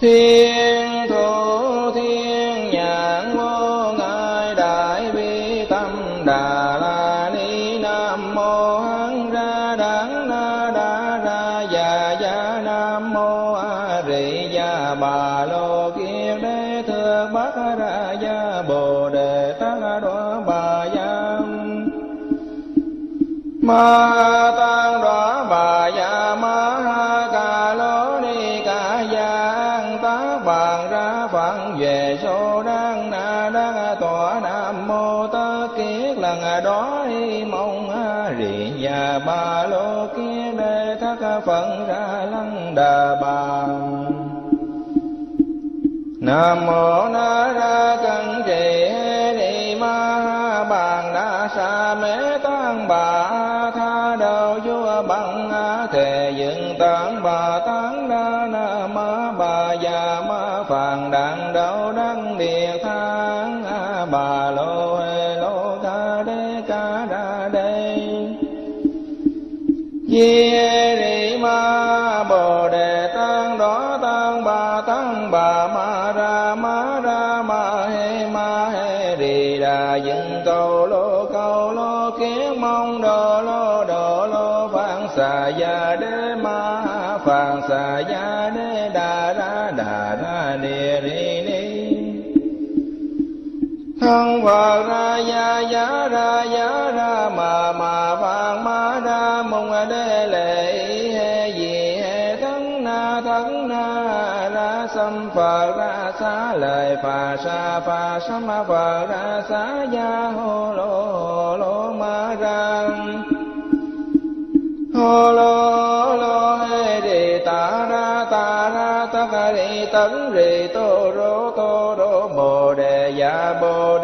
Thiên thủ thiên nhãn vô ngại đại bi tâm đà la ni. Nam mô hán ra đắng na đa ra già gia. Nam mô a rị gia bà lô kiết đế thượng bát ra gia bồ đề tát đoá bà gia. Ma tăng đoá bà gia ma ha ca lô ni ca gia. An tác bàn ra phận về số đăng na đăng tọa. Nam mô tất kiết lần đó y mong a rị gia ba lô kiết đế thất phận ra lăng đà bà. Nam mô na ra cân trì hê ni ma ha bàn đa sa mê tăng bà tha đầu vua bằng thề dựng tán bà tán đa na ma bà già ma phàn đàn đầu đăng địa thang bà lô hê lô ca đê ca đa đê. Di hê ni ma bồ đề tăng đó tăng bà ma ra ma hê rì đà dựng cầu lô kiết mong đồ lô phạn xà gia đế ma phạn xà gia đế đà ra địa ri ni. Thân Phật ra giá ra mà phạn ma ra mong đế lệ hê gì hê thân na ra xâm Phật ra xá lời phà sám Phật ra xá gia hô lô ma ra hô lô hê đi ta ra tất đi tấn rì tô rô bồ đề ya bồ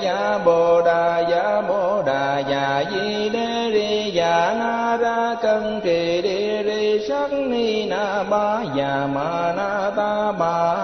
đà ya di đê ri ya na ra cân trì đi ri sắc ni na ba ya ma na ta ba.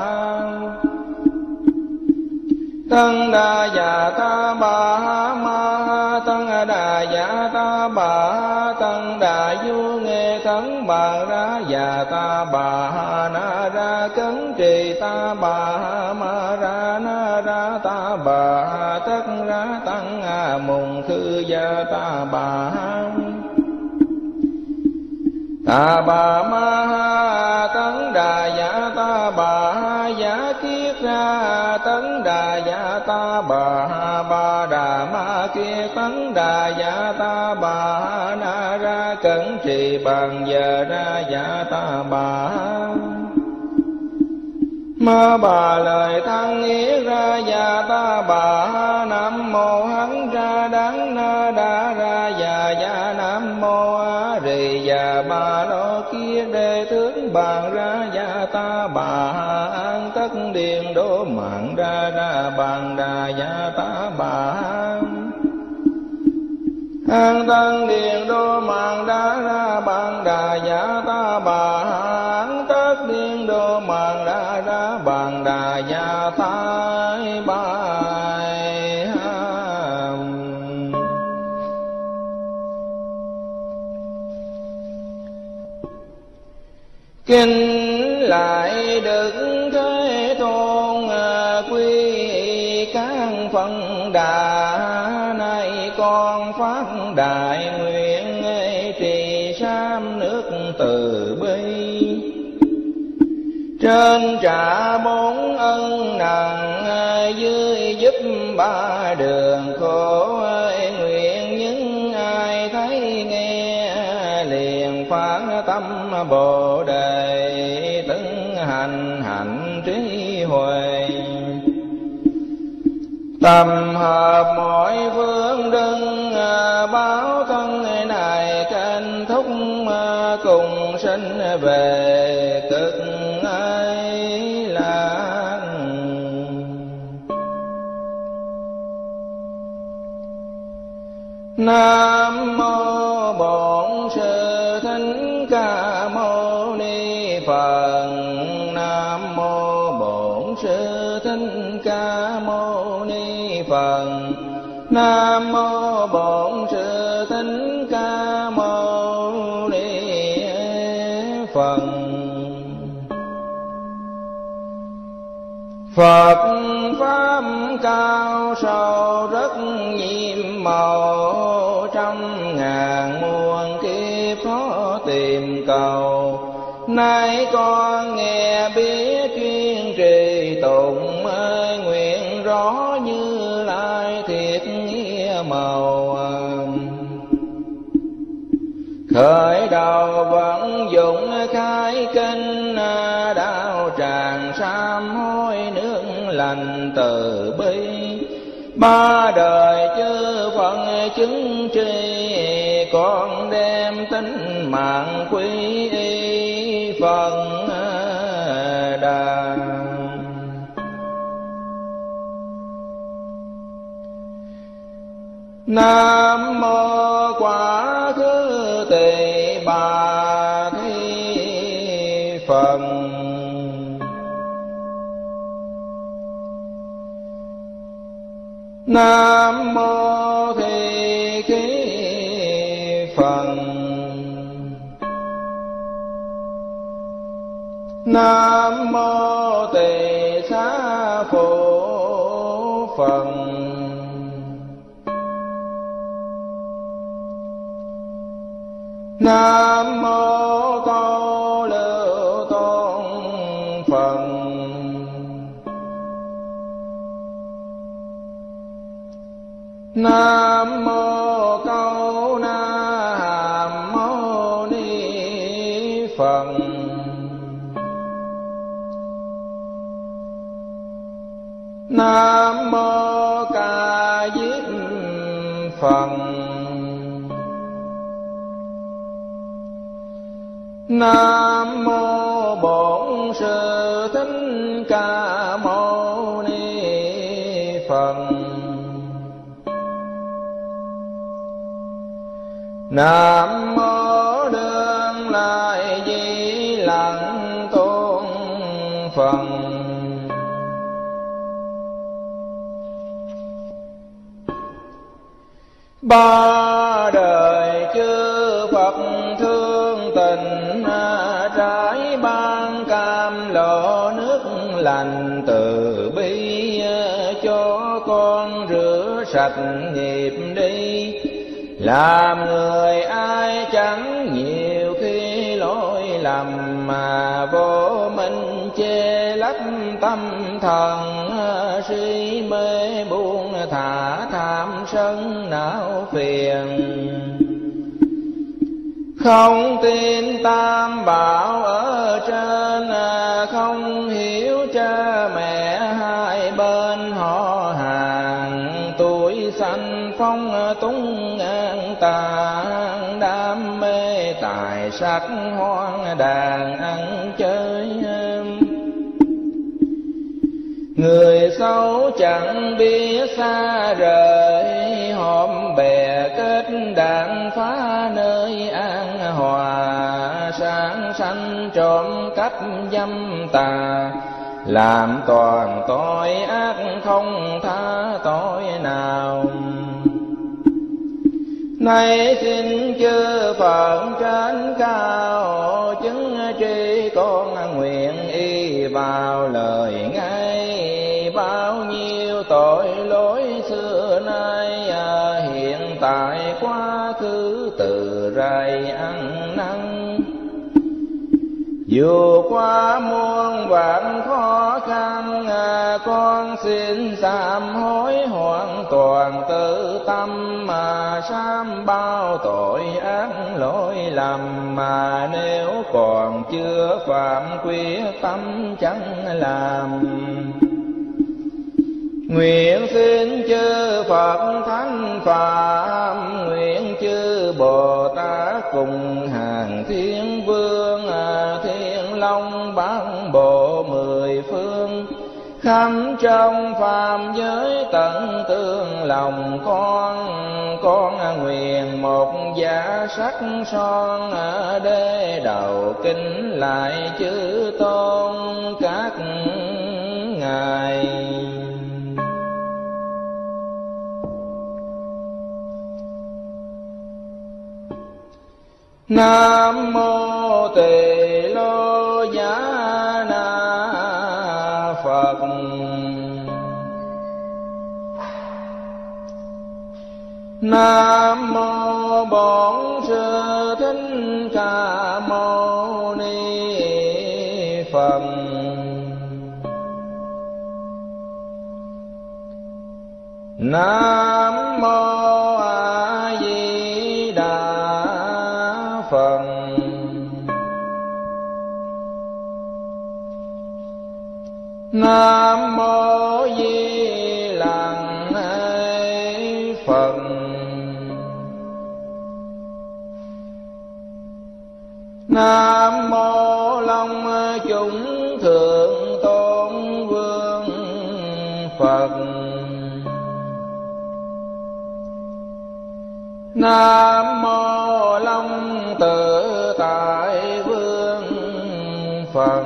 Tăng đà ya ta ba ma tăng đà ya ta ba tăng đà du nghe thắng bà ra ya ta ba na ra cấn trì ta ba ma ra na ra ta ba tất ra tăng mùng khư gia ta ba. Ta bà ma tấn đà ya ta bà giá kiết ra tấn đà ya ta bà đà ma kia tấn đà ya ta bà na ra cẩn trì bằng giờ ra ya ta bà. Ma bà lời thăng yết ra ya ta bà. Nam mô hán ra đắng na đa ra ya nam mô a rì ya ba lô kiết đế tướng bàn ra ya ta bà. An tất điền đô mạng ra bàn đà ya ta bà. An tân điền đô mạng ra bàn đà ya ta bà. An tất điền đô mạng ra bàn đà ya thái bài. Kinh lại Đức Thế Tôn quy các phân đà. Nay con phát đại nguyện trì sám nước từ bi. Trên trả bốn ân nặng dưới giúp ba đường khổ. Nguyện những ai thấy nghe liền phát tâm bồ đề tấn hành hạnh trí huệ. Tâm hợp mọi phương đừng báo thân này kênh thúc cùng sinh về cực ấy lạc. Nam mô Bổn Sư Thích Ca Mâu Ni Phật. Nam mô Bổn Sư Thích Ca Mâu Ni Phật. Nam mô Bổn Sư Thích Ca Mâu Ni Phật. Phật pháp cao sâu rất nhiệm màu, trăm ngàn muôn kiếp khó tìm cầu. Nay con nghe biết chuyên trì tụng, nguyện rõ Như Lai thiệt nghĩa màu. Khởi đầu vận dụng khai kinh, đạo tràng sám hối nước lành từ bi. Ba đời chư Phật chứng tri, con đem tính mạng quy y Phật Đà. Nam mô Quá Khứ Tỳ Bà Thi Phật. Nam mô Thị Khí Phật. Nam mô Tỳ Xá Phụ Phật. Nam mô Tô Lưu Tôn Phật. Nam mô Câu Na Hàm Mâu Ni Phật. Nam mô Ca Diếp Phật. Nam mô Bổn Sư Thích Ca Mâu Ni Phật. Nam mô Đương Lai Di Lặc Tôn Phật. Ba đời chư Phật thương tình, trái ban cam lộ nước lành từ bi. Cho con rửa sạch nghiệp đi, làm người ai chẳng nhiều khi lỗi lầm. Mà vô minh che lấp tâm thần, si mê buông thả tham sân não phiền. Không tin tam bảo ở trên, không hiểu cha mẹ hai bên họ hàng. Tuổi sanh phong túng an tàn, đam mê tài sắc hoang đàn ăn chơi. Người xấu chẳng biết xa rời, họp bè kết đàn phá nơi an hòa. Sáng sanh trộm cắp dâm tà, làm toàn tội ác không tha tội nào. Nay xin chư Phật trên cao, chứng tri con nguyện y vào lời ngay. Bao nhiêu tội lỗi xưa nay, hiện tại quá khứ từ rày ăn năn. Dù qua muôn vạn khó khăn, con xin sám hối hoàn toàn tự tâm. Mà sám bao tội ác lỗi lầm, mà nếu còn chưa phạm quyết tâm chẳng làm. Nguyện xin chư Phật Thánh Phạm, nguyện chư Bồ Tát cùng hàng thiên vương. Thiên Long Bát Bộ mười phương, khắp trong phàm giới tận tương lòng con nguyện một giả sắc son. Đế đầu kính lại chư tôn các ngài. Nam mô Tỳ Lô Giá Na Phật. Nam mô Bổn Sư Thích Ca Mâu Ni Phật. Nam mô A Di Đà Phật. Nam mô Di Lặc Phật. Nam mô Long Chúng Thượng Tôn Vương Phật. Nam mô Long Tự Tại Vương Phật.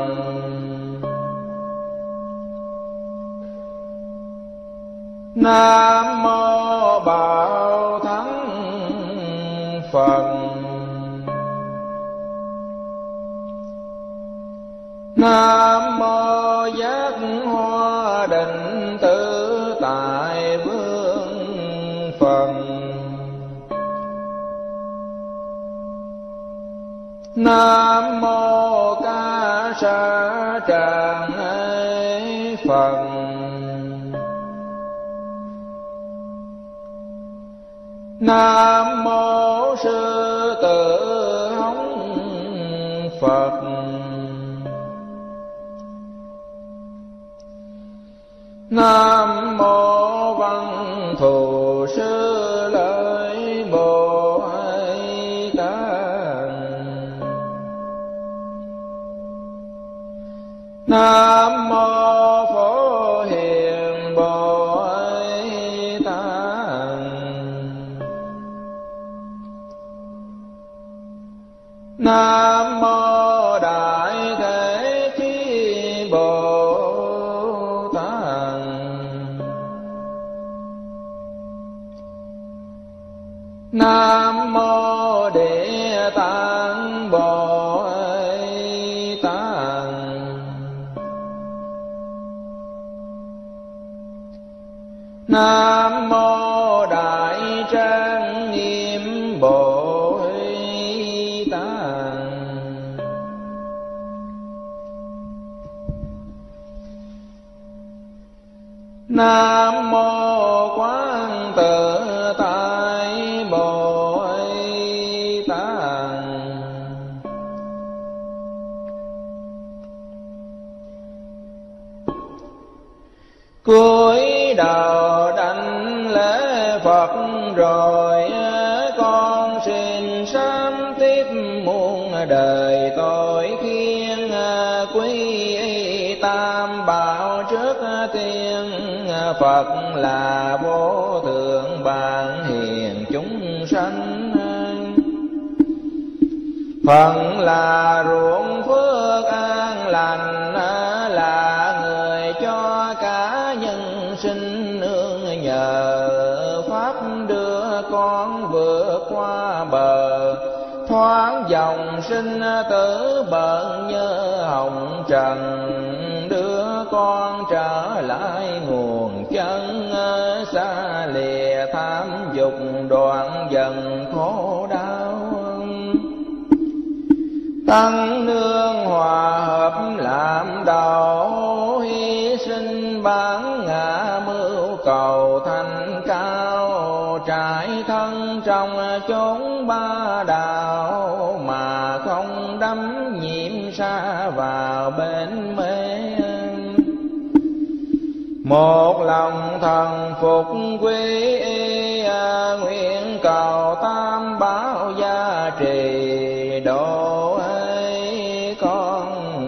Nam mô Bảo Thắng Phật. Nam mô Giác Hoa Định Tự Tại Vương Phật. Nam mô Ca Sa Tràng Phật. Nam mô Sư Tử Hống Phật. Nam mô Văn Thù Sư Lợi Bồ Tát. Nam mô Phổ Hiền Bồ Tát. Nam mô Đại Thế Chí Bồ Tát. Nam mô Địa Tạng Bồ Tát. Nam mô Đại Trang Nghiêm Bồ Tát. Nam mô Quán Tự Tại Bồ Tát. Cúi đầu đảnh lễ Phật rồi con xin sám tiếp muôn đời tội khiên quý tam bảo trước tiên. Phật là vô thượng bản hiền chúng sanh. Phật là ruộng phước an lành, là người cho cả nhân sinh nương nhờ. Pháp đưa con vượt qua bờ, thoáng dòng sinh tử bận như hồng trần. Đưa con trở lại nguồn chân, xa lìa tham dục đoạn dần khổ đau. Tăng nương hòa hợp làm đầu, hy sinh bản ngã mưu cầu thành cao. Trải thân trong chốn ba đạo, mà không đắm nhiễm xa vào bên mê. Một lòng thần phục quy y, nguyện cầu tam bảo gia trì độ ấy con.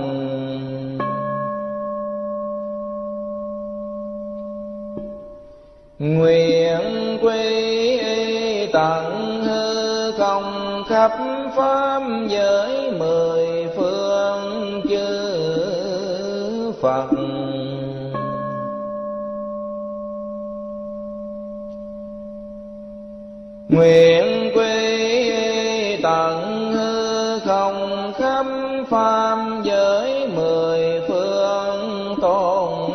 Nguyện quy y tận hư không khắp pháp giới mười phương chư Phật. Nguyện quy tận hư không khắp pháp giới mười phương tôn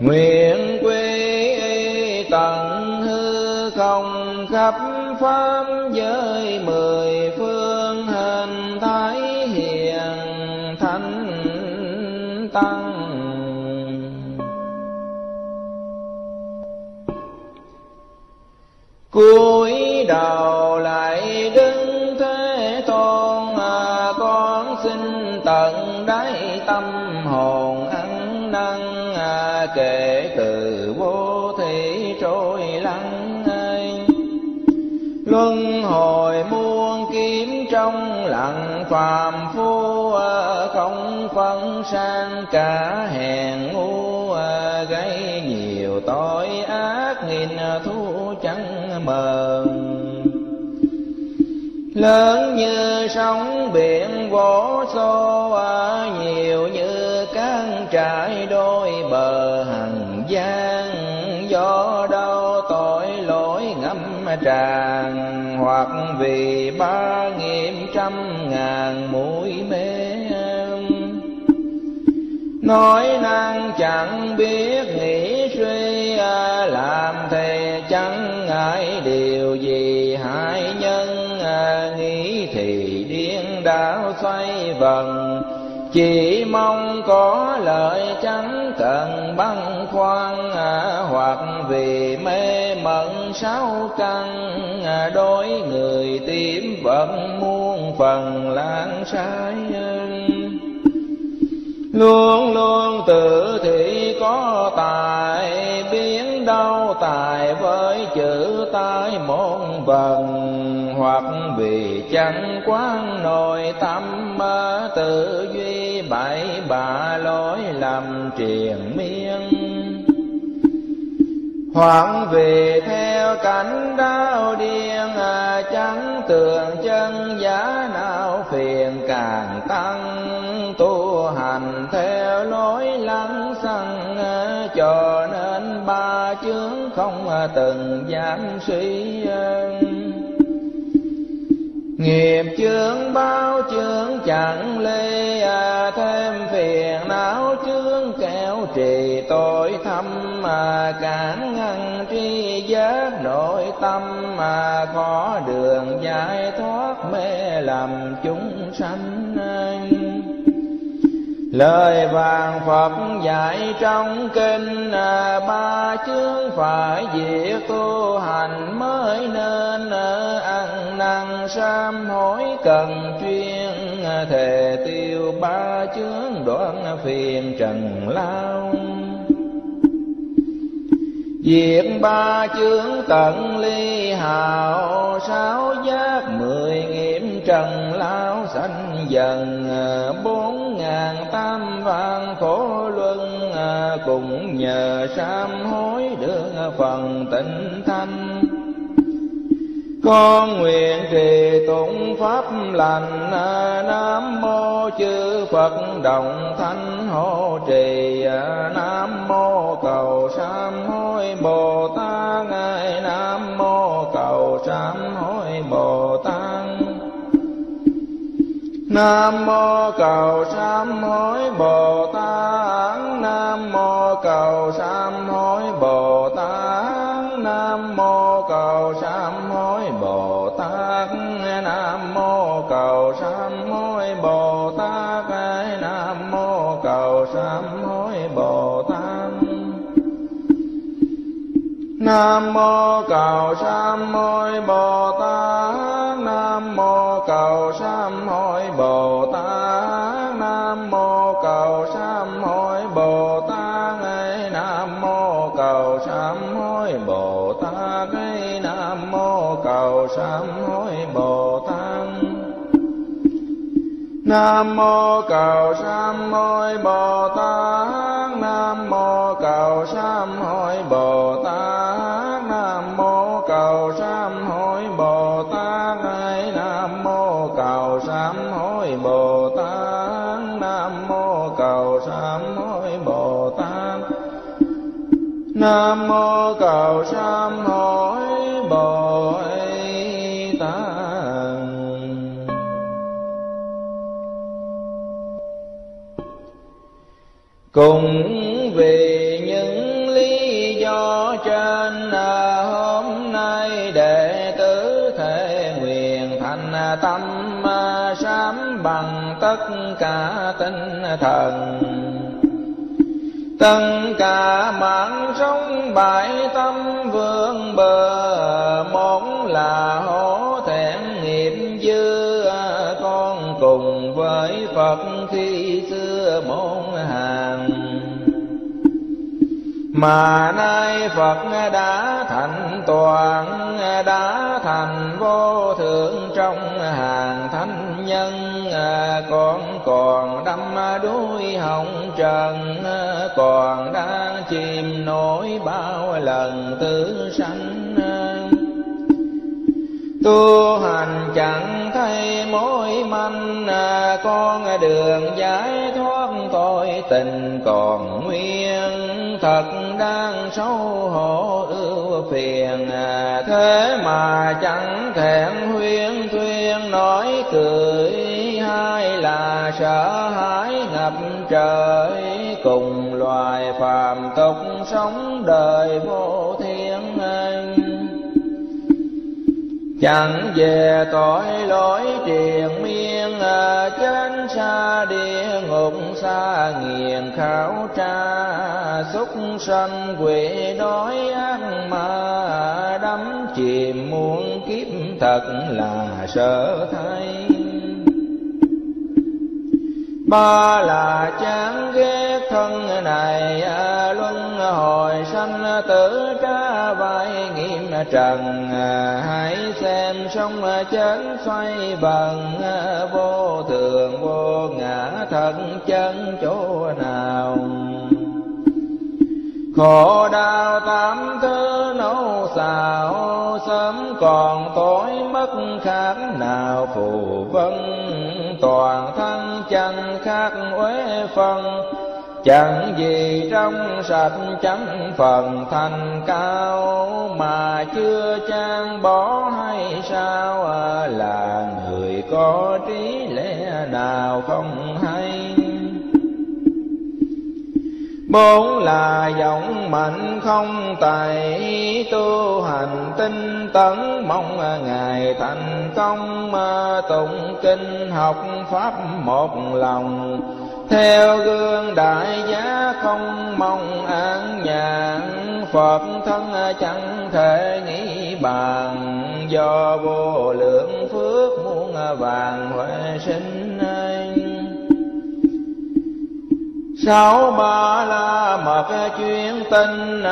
nguyện quy tận hư không khắp pháp giới mười phương, hình thái hiền thánh tăng. Cúi đầu lại đứng Thế Tôn, con xin tận đáy tâm hồn ăn năn, kể từ vô thị trôi lắng ơi. Luân hồi muôn kiếp trong lặng phàm phu, không phân sang cả hèn ngu, gây nhiều tội ác nghìn thu chẳng mờn. Lớn như sóng biển vỗ xô, nhiều như cát trải đôi bờ hằng gian. Do đâu tội lỗi ngâm tràn, hoặc vì ba nghiệp trăm ngàn mũi mê. Nói năng chẳng biết nghĩ suy, làm thề chẳng ngại điều gì hại nhân. Nghĩ thì điên đảo xoay vần, chỉ mong có lợi chẳng cần băn khoăn. Hoặc vì mê mẩn sáu căn, đối người tím vẫn muôn phần lãng sai. Luôn luôn tự thị có tài, biến đâu tài với chữ tai môn vần. Hoặc vì chẳng quán nội tâm, tự duy bậy bạ lối lầm triền miên. Hoặc vì theo cảnh đau điên, chẳng tường chân giá não phiền càng tăng. Tu hành theo lối lăng xăng, cho nên ba chướng không từng dám suy. Nghiệp chướng báo chướng chẳng lê, thêm phiền não chướng kéo trì tội thâm. Cản ngăn tri giác nội tâm, có đường giải thoát mê lầm chúng sanh. Lời vàng Phật dạy trong kinh, ba chướng phải diệt tu hành mới nên. Ăn năn sám hối cần chuyên, thề tiêu ba chướng đoạn phiền trần lao. Diệt ba chướng tận ly hào, sáu giác mười nghiệp trần lao sanh dần. 4.000 vạn khổ luân, cùng nhờ sám hối được phần tịnh thanh. Con nguyện trì tụng pháp lành, Nam mô chư Phật đồng thánh hộ trì. Nam mô cầu sám hối Bồ Tát, Nam mô cầu sám hối Bồ Tát. Nam mô cầu sám hối Bồ Tát, Nam mô cầu sám hối Bồ Tát. Nam mô cầu sám hối Bồ Tát, Nam mô cầu sám hối Bồ Tát. Nam mô cầu sám hối Bồ Tát. Nam mô cầu sám hối Bồ Tát, Nam mô cầu sám hối Bồ Tát. Nam mô cầu sám hối Bồ Tát. Nam mô cầu sám hối Bồ Tát. Nam mô cầu sám hối Bồ Tát. Nam mô cầu sám hối Bồ Tát. Nam mô cầu sám hối Bồ Tát. Nam mô cầu sám hối Bồ Tát. Nam mô cầu sám hối Bồ Tát. Nam mô cầu sám hối Bồ Tát. Nam mô cầu sám hối Bồ Tát. Cùng vì những trên, hôm nay đệ tử thể nguyện thành tâm sám bằng tất cả tinh thần. Tất cả mạng sống bại tâm vương bờ, một là hổ thẹn nghiệp dư, con cùng với Phật khi xưa môn hàng. Mà nay Phật đã thành toàn, đã thành vô thượng trong hàng thánh nhân, con còn đắm đuối hồng trần, còn đang chìm nổi bao lần tử sanh. Tu hành chẳng thấy mối manh, con đường giải thoát tội tình còn nguyên, thật đang xấu hổ ưu phiền. Thế mà chẳng thẹn huyên thuyên nói cười, hay là sợ hãi ngập trời, cùng loài phàm tục sống đời vô thiên. Chẳng về tội lỗi triền miên, chánh xa địa ngục xa nghiền khảo tra, súc sanh quỷ đói ác ma, đắm chìm muôn kiếp thật là sợ thay. Ba là chán ghét thân này, luân hồi sanh tử trả vai nghiệm trần. Hãy xem sông chết xoay vần, vô thường vô ngã thật chân chỗ nào. Khổ đau tám thứ nấu xào, sớm còn tối mất khác nào phù vân. Toàn thân chẳng khác uế phân, chẳng gì trong sạch chẳng phần thành cao. Mà chưa chan bỏ hay sao, là người có trí lẽ nào không hay. Bốn là giọng mạnh không tài, tu hành tinh tấn mong ngày thành công. Tụng kinh học pháp một lòng, theo gương đại giá không mong an nhàn. Phật thân chẳng thể nghĩ bàn, do vô lượng phước muôn vàng huệ sinh. Sáu ba la mật chuyên tinh,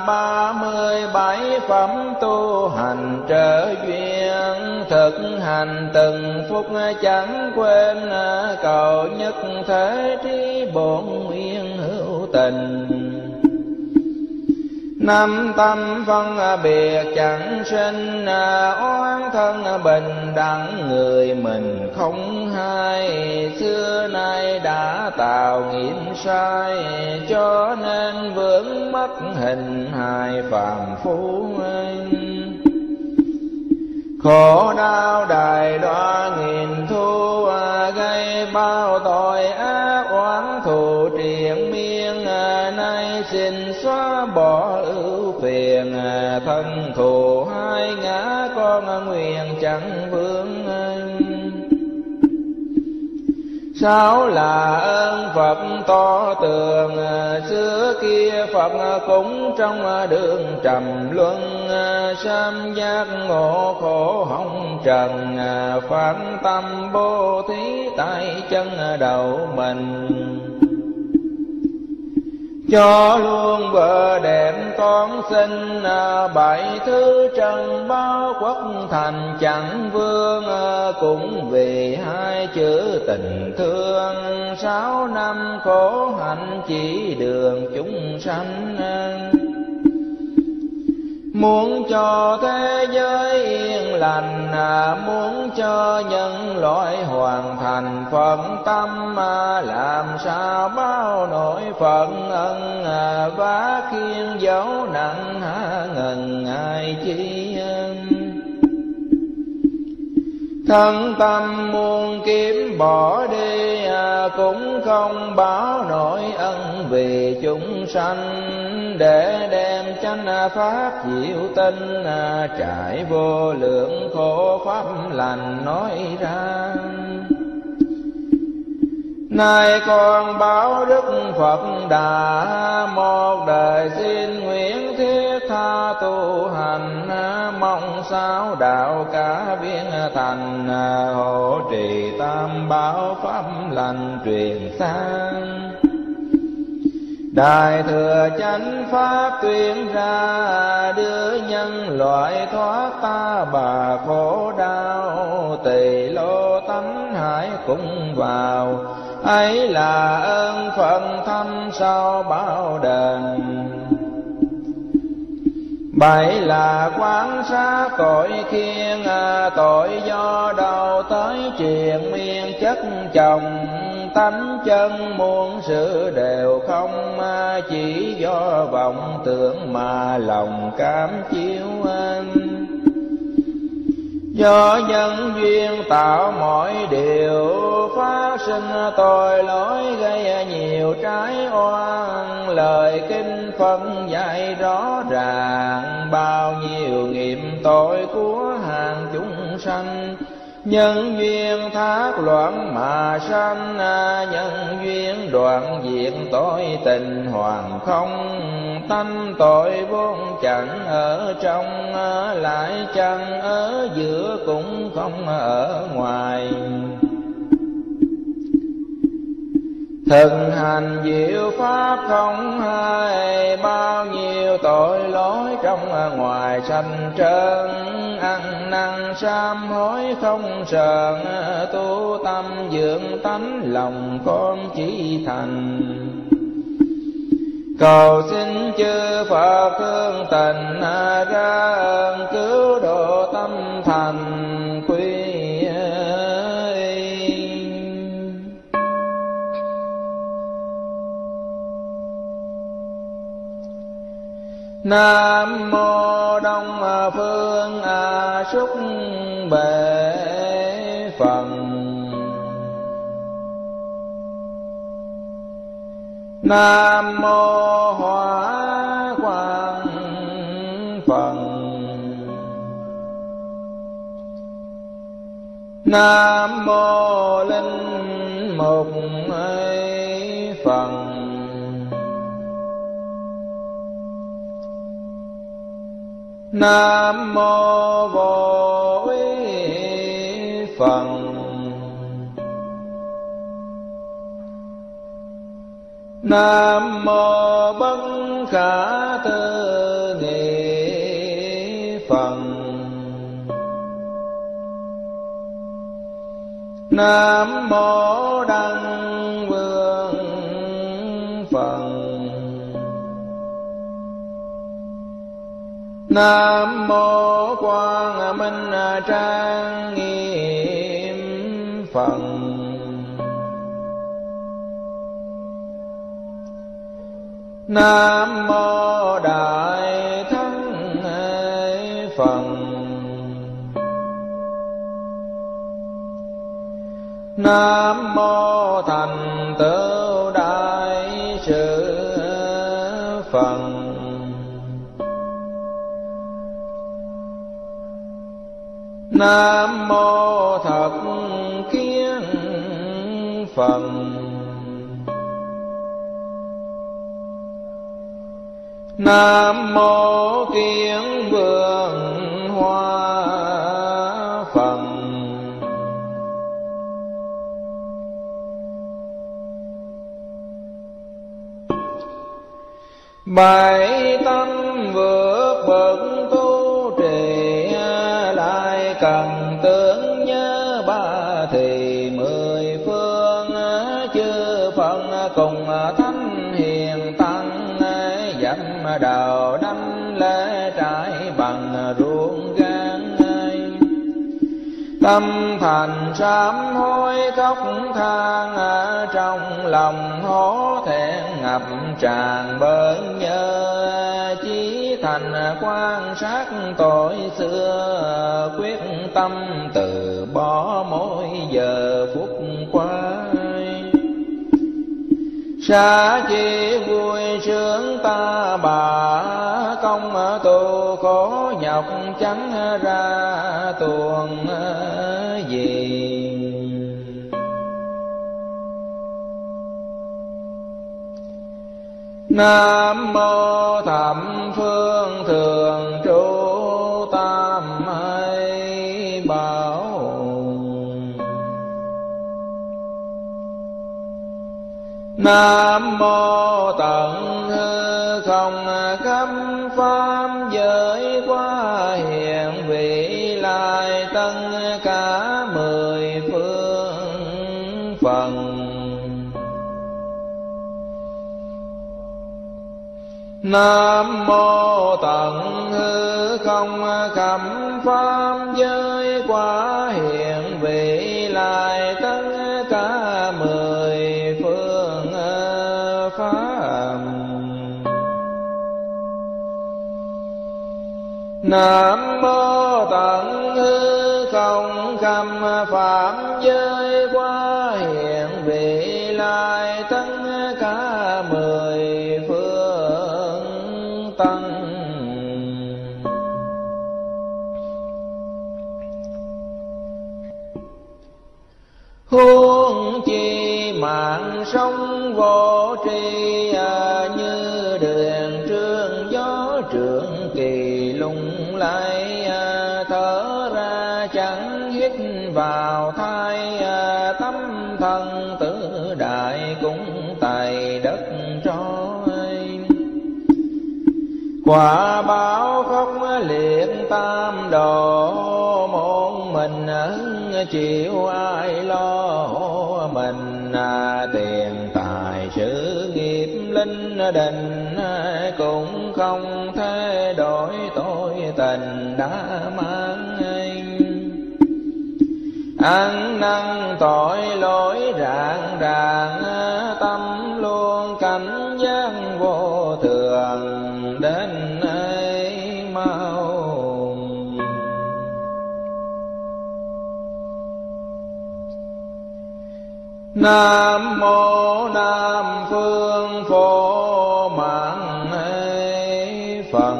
37 phẩm tu hành trở duyên. Thực hành từng phút chẳng quên, cầu nhất thế trí bổn nguyên hữu tình. Năm tâm phân biệt chẳng sinh, oán thân bình đẳng người mình không hay. Xưa nay đã tạo nghiệp sai, cho nên vướng mất hình hài phàm phu. Khổ đau đài đoa nghìn thu, gây bao tội ác oán thù triền miên. Nay xin xóa bỏ ưu phiền, thân thù hai ngã con nguyện chẳng vướng. Sáu là ơn Phật to tường, xưa kia Phật cũng trong đường trầm luân. Sam giác ngộ khổ hồng trần, phán tâm bố thí tay chân đầu mình. Cho luôn vợ đẹp con sinh, 7 thứ trần bao quốc thành chẳng vương. Cũng vì hai chữ tình thương, 6 năm khổ hạnh chỉ đường chúng sanh. Muốn cho thế giới yên lành, muốn cho nhân loại hoàn thành phận tâm. Làm sao bao nỗi phận ân, vá khiên dấu nặng ngần ai chi. thân tâm muôn kiếp bỏ đi, cũng không báo nổi ân vì chúng sanh. Để đem chánh pháp diệu tinh, trải vô lượng khổ pháp lành nói ra. Nay con báo Đức Phật Đà, một đời xin nguyện thiết tha tu hành. Mong sao đạo cả biến thành, hộ trì tam bảo pháp lành truyền sang. Đại thừa chánh pháp tuyên ra, đưa nhân loại thoát ta bà khổ đau. Tỳ lô tánh hải cũng vào, ấy là ơn phận thâm sâu bao đền. Bảy là quán sát tội khiên, tội do đâu tới triền miên chất chồng. Tánh chân muôn sự đều không, chỉ do vọng tưởng mà lòng cảm chiếu anh. Do nhân duyên tạo mọi điều, phát sinh tội lỗi gây nhiều trái oan. Lời kinh phân dạy rõ ràng, bao nhiêu nghiệp tội của hàng chúng sanh. Nhân duyên thác loạn mà sanh, nhân duyên đoạn diệt tội tình hoàn không. Tánh tội vốn chẳng ở trong, lại chẳng ở giữa cũng không ở ngoài. Thực hành diệu pháp không hai, bao nhiêu tội lỗi trong ngoài sanh trơn. Ăn năn sám hối không sờn, tu tâm dưỡng tánh lòng con chỉ thành. Cầu xin chư Phật thương tình, ra ơn cứu độ tâm thành quy. Nam mô Đông Phương A Súc Bệ Phật. Nam mô Hóa Quang Phật. Nam mô Linh Mục Phật. Nam mô Vô Úy Phật. Nam mô Bất Khả Tư Nghị Phật. Nam mô Đăng Vương Phật. Nam mô Quang Minh Trang Nghiêm Phật. Nam mô Đại Thắng Phật. Nam mô Thành Tựu Đại Sự Phật. Nam mô Thập Kiến Phật. Nam mô Kiến Vương Hoa Phật. Bảy tâm vượt bậc tu trì, lại cần tưởng nhớ ba thì mười phương. Chư Phật cùng thánh hiền tăng, dặm đầu đảnh lễ trải bằng ruộng gan. Tâm thành sám hối khóc than, trong lòng hổ thẹn ngập tràn bớn nhớ. Chí thành quan sát tội xưa, quyết tâm từ bỏ mỗi giờ phút qua. Xa chi vui sướng ta bà, công tu khổ nhọc chẳng ra tuồng gì. Nam mô thập phương thường trụ tam hay bảo. Nam mô tận hư không khắp pháp giới, qua hiện vị lai tất cả mười phương phần. Nam mô tận hư không khắp pháp giới, qua hiện vị lai tất cả mười phương pháp. Nam mô tận hư không khắp pháp giới, qua hiện vị lai tất cả mười phương tăng. Huống chi mạng sống vô tri, như đường trương gió trượng kỳ lung lay. Thở ra chẳng hít vào thai, tâm thân tử đại cũng tại đất trôi. Quả báo khóc liệt tam độ, một mình chịu ai lo. Mình tiền tài sự nghiệp linh đình, cũng không thể đổi tội tình đã mang. Ăn năn tội lỗi rạng ràng, tâm luôn cảnh giác vô thường đến ấy mau. Nam mô Nam phương phổ mạng Phật.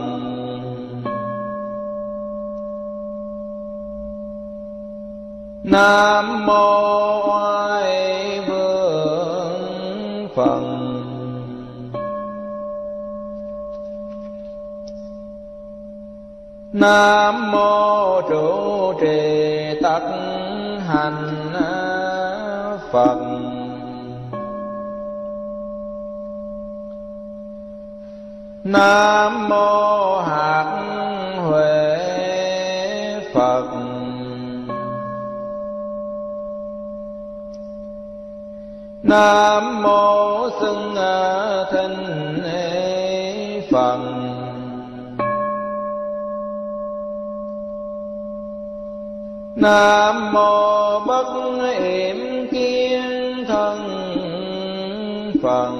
Nam mô Oai Vương Phật. Nam mô trụ trì tất hành Phật. Nam mô hạt huệ Phật. Nam mô xưng thinh Phật. Nam mô bất yểm kiến thân Phật.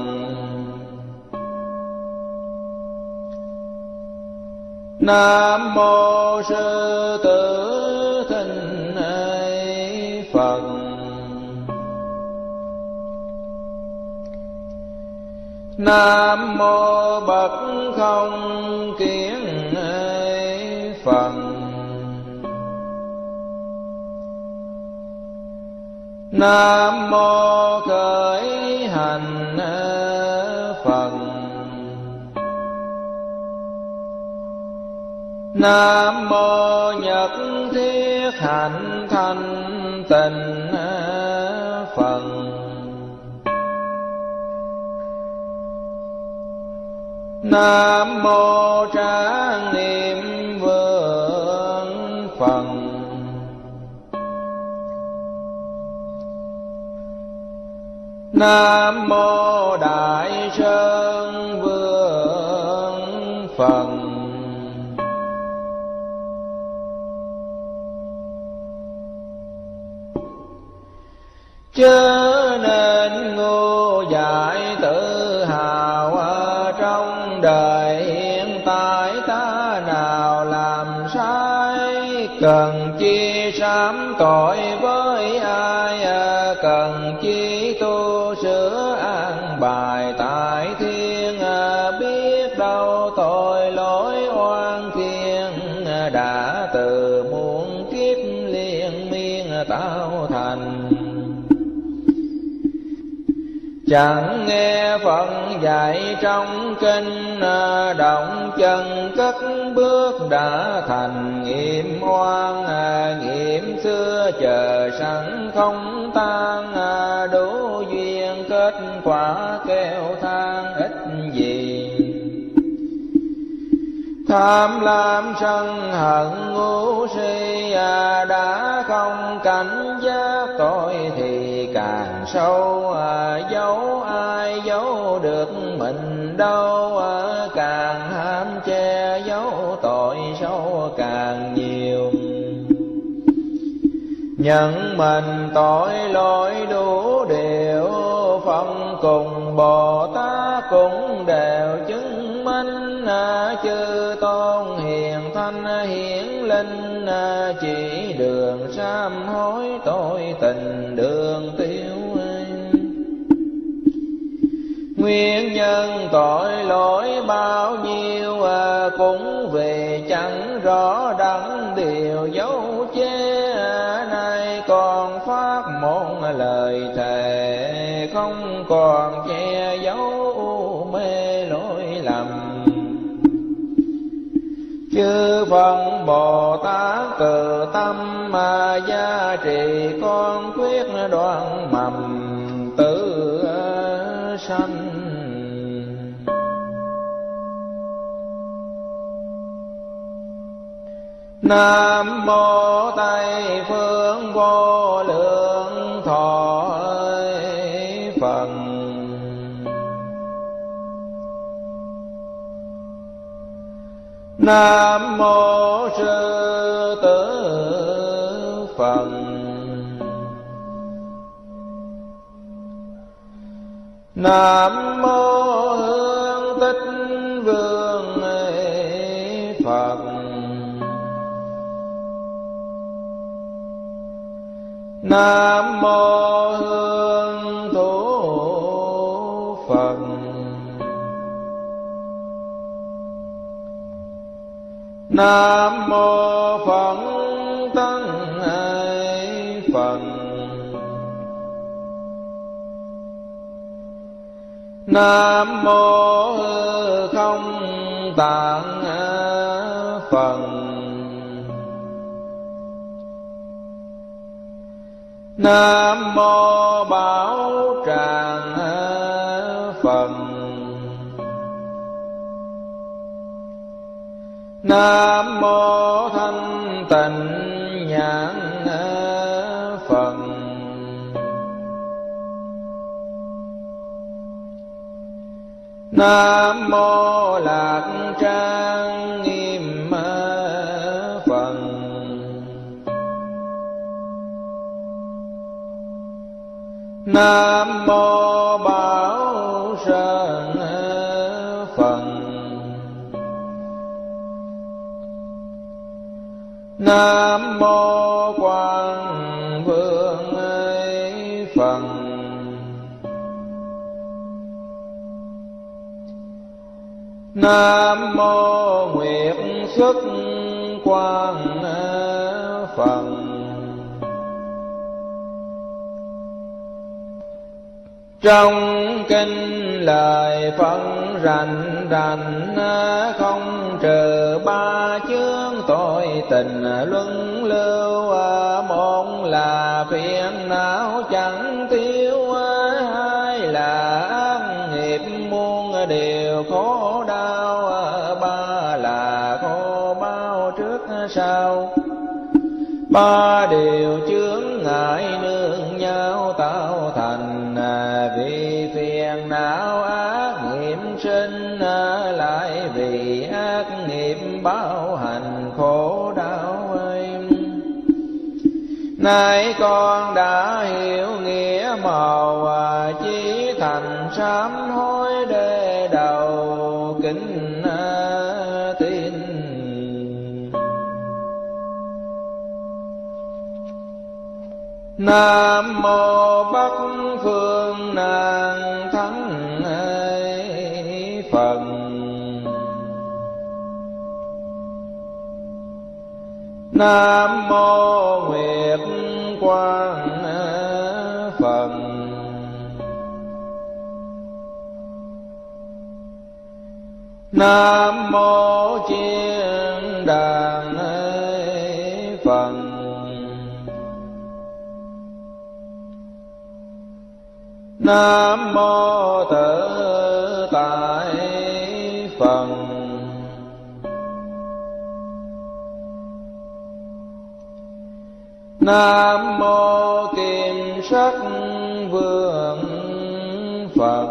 Nam mô sư tử thinh Phật. Nam mô bậc không kiến Phật. Nam mô khởi hành Phật. Nam mô nhất thiết hạnh thanh tịnh Phật. Nam mô trang nghiêm vương Phật. Nam mô đại sơn vương Phật. Chớ nên ngu dại tự hào, trong đời hiện tại ta Cần chi sám tội với ai, cần chi tu sửa an bài tại thiên, biết đâu tội lỗi oan khiên, đã từ muôn kiếp liên miên tạo thành. Chẳng nghe Phật dạy trong kinh, động chân cất bước đã thành nghiệp oan, nghiệp xưa chờ sẵn không tan, đủ duyên kết quả kêu than ít gì. Tham lam sân hận ngu si, đã không cảnh giác tội thì càng sâu, giấu ai giấu được mình đâu, càng ham che giấu tội sâu càng nhiều. Nhận mình tội lỗi đủ điều, phân cùng Bồ Tát cũng đều chứng minh, chư tôn hiền thanh hiển linh, chỉ đường sám hối tội tình đường tiêu. Nguyên nhân tội lỗi bao nhiêu, cũng vì chẳng rõ đắn điều dấu che, nay còn phát một lời thề, không còn che giấu mê lỗi lầm. Chư Phật Bồ Tát từ tâm gia trì con quyết đoạn mầm tử sanh. Nam mô Tây phương vô lượng thọ Phật. Nam mô Sư Tử Phật. Nam mô Hương Tích Vương Phật. Nam mô Hương Thủ Phật. Nam mô Phật Tăng Phật. Nam mô Hư Không Tạng Phật. Nam mô Bảo Tràng Phật. Nam mô Thanh Tịnh Nhãn Phật. Nam mô Lạc Trang Nghiêm Phật. Nam mô Bảo Sơn Phật. Nam mô Quang Vương Phật. Nam mô Nguyệt Xuất Quang Phật. Trong kinh lời Phật rành rành, không trừ ba chướng tội tình luân lưu, một là phiền não chẳng tiêu, hai là ác nghiệp muôn điều khổ đau, ba là khổ bao trước sau. Ba điều chướng ngại nương nhau tạo thành, vì phiền não ác nghiệp sinh, lại vì ác nghiệp báo hành khổ đau ấy. Nay con đã hiểu nghĩa màu, chí thành sám hối để đầu kính tin. Nam mô Bắc Phương Nan Thắng Phật. Nam mô Nguyệt Quang Phật. Nam mô Chiên Đàn Phật. Nam mô Tự Tại Phật. Nam mô Kim Sắc Vương Phật.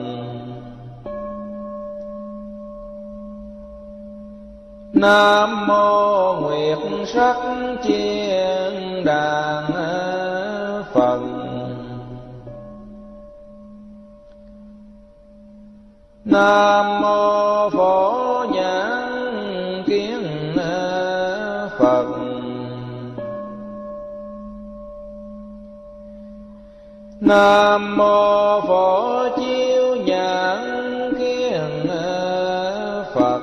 Nam mô Nguyệt Sắc Chiên Đàn Phật. Nam mô Phổ Nhãn Kiến Phật. Nam mô Phổ Chiếu Nhãn Kiến Phật.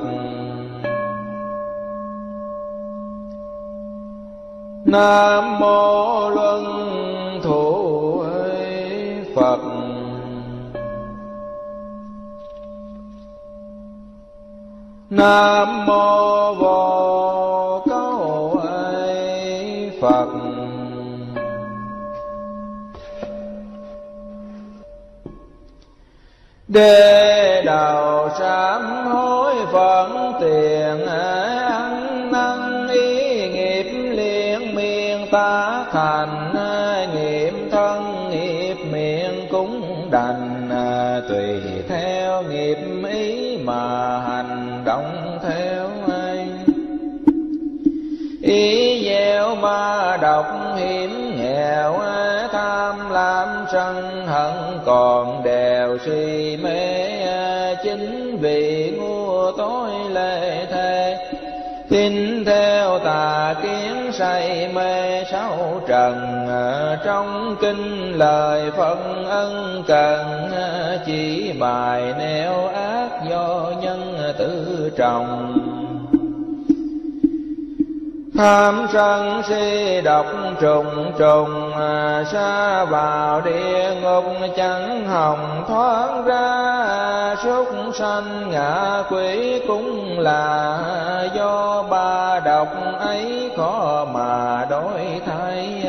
Nam mô Luân Thủ Phật. Nam mô Vô Câu Phật. Đế đầu sám hối phận tiền ăn năn ý nghiệp liên miên tá thành nghiệp thân nghiệp miệng cũng đành tùy theo nghiệp ý mà hành động theo anh. Ý gieo ba độc hiểm nghèo tham lam sân hận còn đều si mê chính vì ngu tối lệ thế. Tin theo tà kiến say mê sáu trần trong kinh lời phân ân cần chỉ bài neo ác do nhân tự trọng. Tham sân si độc trùng trùng sa vào địa ngục chẳng hòng thoát ra. Súc sanh ngạ quỷ cũng là do ba độc ấy khó mà đổi thay.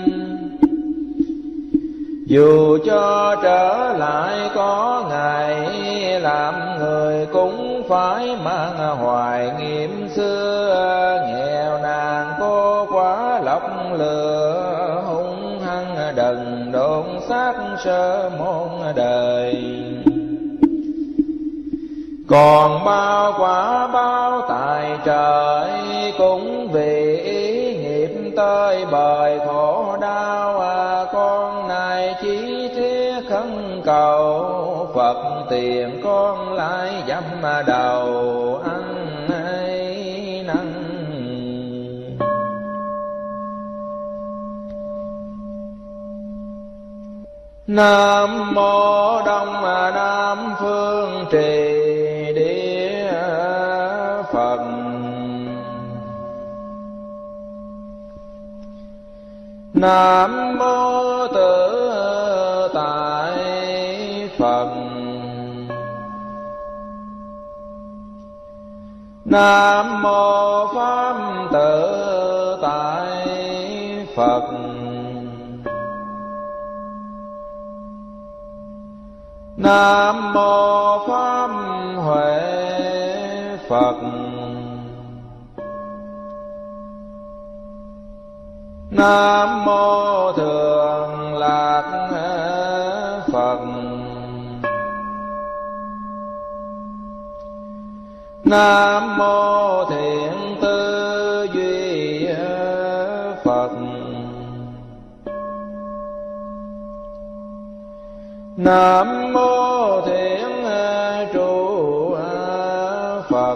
Dù cho trở lại có ngày làm người cũng phải mang hoài nghiệm xưa. Nghèo nàn cô quá lọc lừa hung hăng đần độn xác sơ môn đời. Còn bao quả bao tại trời cũng vì ý nghiệp tơi bời khổ đau. Con này chỉ thiết khấn cầu Phật tiền con lại dám đầu ăn hay năn. Nam mô Đông Nam Phương Trì Địa Phật. Nam mô Tự Tại Phật. Nam mô Pháp Tự Tại Phật. Nam mô Pháp Huệ Phật. Nam mô Thường Lạc Phật. Nam mô Thiện Tư Duy Phật. Nam mô Thiện Trụ Phật.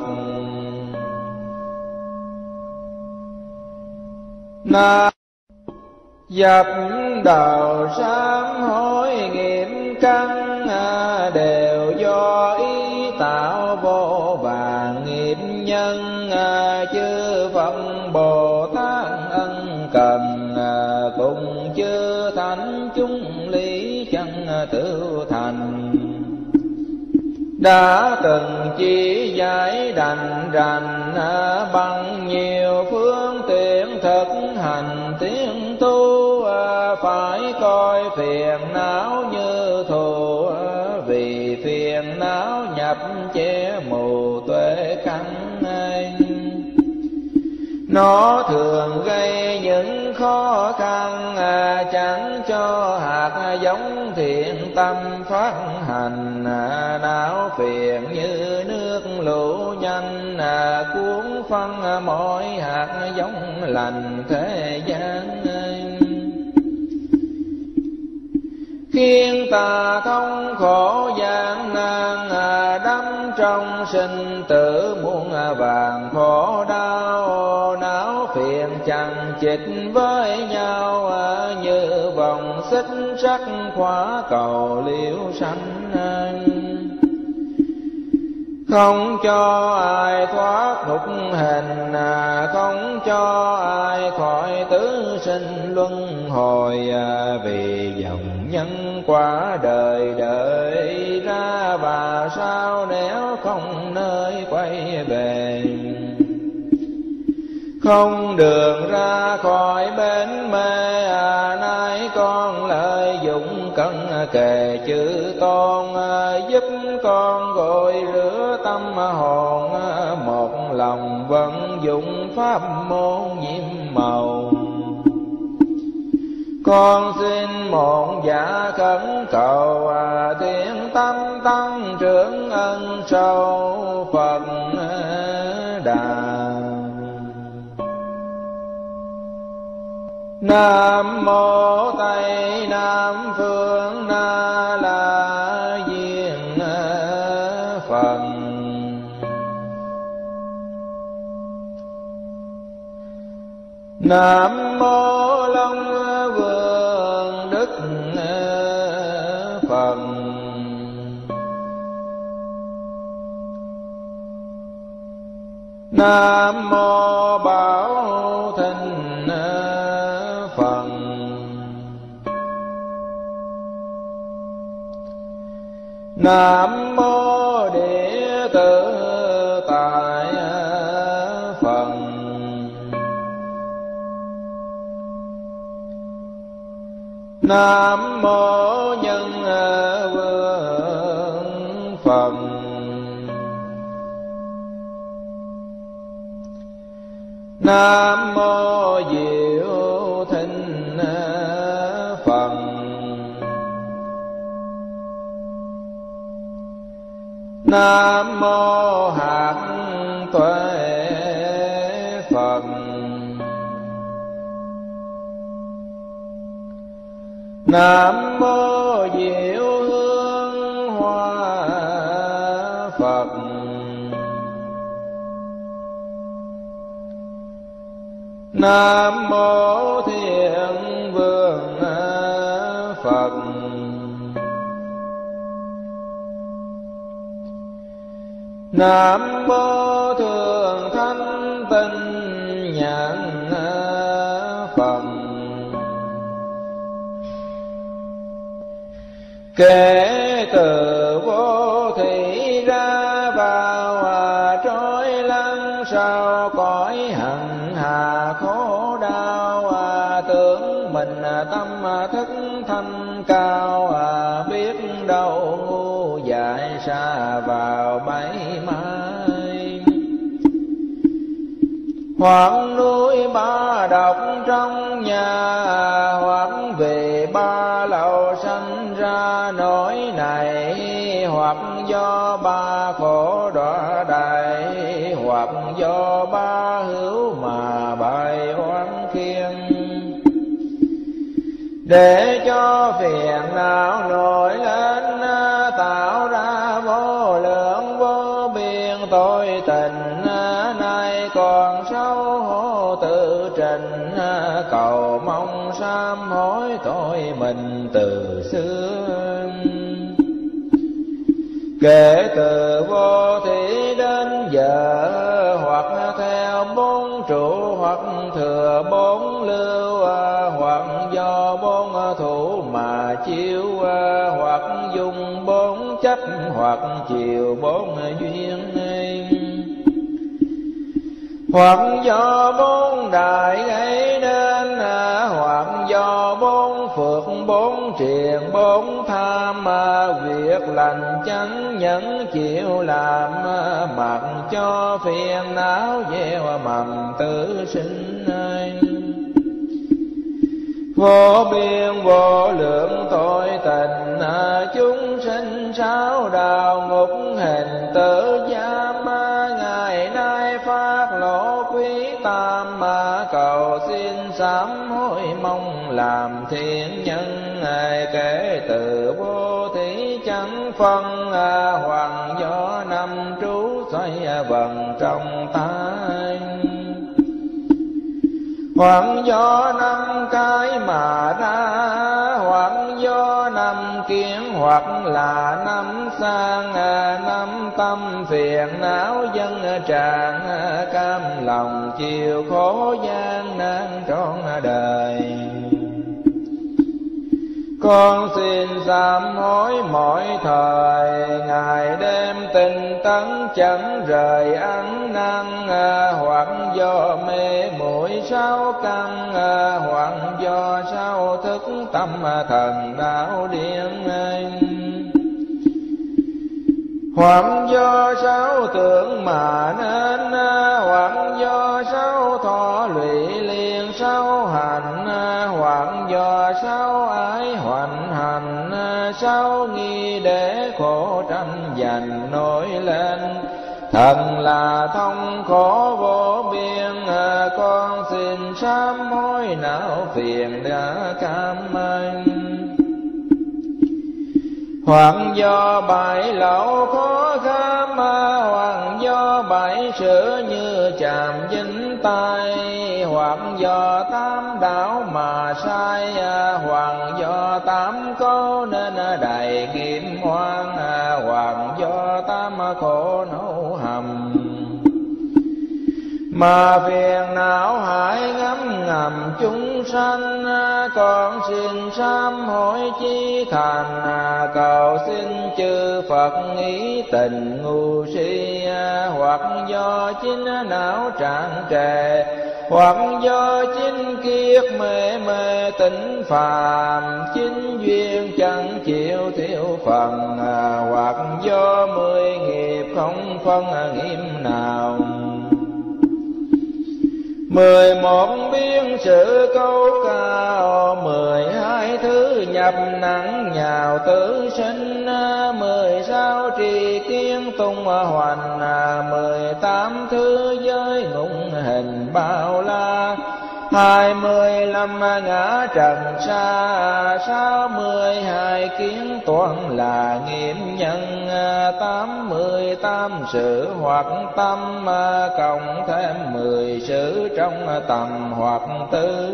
Nam dập đầu sám hối nghiệp căn, đều do ý tạo vô vàn nghiệp nhân. Chư Phật Bồ Tát ân cần, cùng chư thánh chúng lý chân tự thành. Đã từng chỉ giải đành rành, bằng nhiều phương tiện thực hành tiến tu. Phải coi phiền não như thù, vì phiền não nhập che mù tuệ căn. Nó thường gây những khó khăn, chẳng cho hạt giống thiện tâm phát hành. Não phiền như nước lũ nhanh, cuốn phân mọi hạt giống lành thế gian. Khiến ta thống khổ gian nan, đắm trong sinh tử muôn vàng khổ đau. Não phiền chằng chịt với nhau, như vòng xích sắt khóa cầu liễu sanh. Không cho ai thoát nhục hình, không cho ai khỏi tứ sinh luân hồi. Vì dòng nhân quả đời đợi ra, và sao nếu không nơi quay về. Không đường ra khỏi bến mê, nay con lợi dụng cân kề chữ tôn. Giúp con gội rửa tâm hồn, một lòng vận dụng pháp môn nhiệm màu. Con xin một dạ khẩn cầu, thiện tâm tăng trưởng ân sâu Phật Đà. Nam mô Tây Nam Phương Na La Diên Phật. Nam mô Long Vương Đức Phật. Nam mô Bảo Thịnh Phật. Nam mô Địa Tự Tại Phật. Nam mô Nhân Vương Phật. Nam mô Diệu Thịnh Phật. Nam mô Hạt Tuệ Phật. Nam mô Diệu Hương Hoa Phật. Nam mô Thiện Vương Phật. Nam mô Thường Thanh Tinh Nhãn Phật. Kể từ vô thủy ra vào, trôi lăn sau cõi hằng hà khổ đau. Tưởng mình tâm thức thanh cao, biết đâu ngu dại xa vào bẫy mai. Hoặc núi ba độc trong nhà, hoặc về ba lầu sanh ra nỗi này. Hoặc do ba khổ đọa đại, hoặc do ba hữu mà bài oán khiên. Để cho phiền não nổi lên, tạo ra vô lượng vô biên tội tình. Nay còn xấu hổ tự trình, cầu mong sám từ xưa. Kể từ vô thủy đến giờ, hoặc theo bốn trụ, hoặc thừa bốn lưu, hoặc do bốn thủ mà chiếu, hoặc dùng bốn chấp, hoặc chiều bốn duyên, hoặc do bốn đại gây nên, hoặc do bốn phước bốn triền bốn tham, việc lành chánh nhẫn chịu làm, mặc cho phiền não gieo mầm tử sinh. Vô biên vô lượng tội tình, chúng sinh sáu đạo ngục hình tử giam, ngày nay phát lộ quý tam, cầu xin sám hối mong làm thiện nhân. Kể từ vô thủy chẳng phân, hoàng do năm trú xoay vần trong tay, hoặc do năm cái mà ra, hoặc do năm kiến, hoặc là năm sang, năm tâm phiền não dân tràn, cam lòng chịu khổ gian nan trọn đời. Con xin sám hối mỗi thời, ngày đêm tinh tấn chẳng rời ăn năn, hoặc do mê muội sáu căn, hoặc do sáu thức tâm thần đạo điên, hoặc do sáu tưởng mà nên, hoặc do sáu thọ lụy liền sáu hành, hoặc do sáu ái hoành hành, sáu nghi để khổ tranh giành nổi lên. Thần là thông khổ vô biên, con xin sám hối não phiền đã cam anh. Hoặc do bảy lậu khó kham, hoặc do bảy sự như chạm dính tay, hoặc do tám đạo mà sai, hoặc do tám câu nên đầy nghiệp hoang, hoặc do tám khổ nấu hầm mà phiền não hại ngấm ngầm chúng sanh. Con xin sám hối chí thành, cầu xin chư Phật ý tình ngu si, hoặc do chính não trạng trề, hoặc do chính kiết mê mê tỉnh phàm, chính duyên chẳng chịu thiếu phần, hoặc do 10 nghiệp không phân nghiêm nào. 11 biến sự câu cao, 12 thứ nhập nặng nhào tử sinh, 16 trì kiến tung hoành, 18 thứ giới ngụng hình bao la, 25 ngã trần xa, 62 kiến toàn là nghiệp nhân, 88 sự hoặc tâm, cộng thêm 10 sự trong tầm hoặc tư.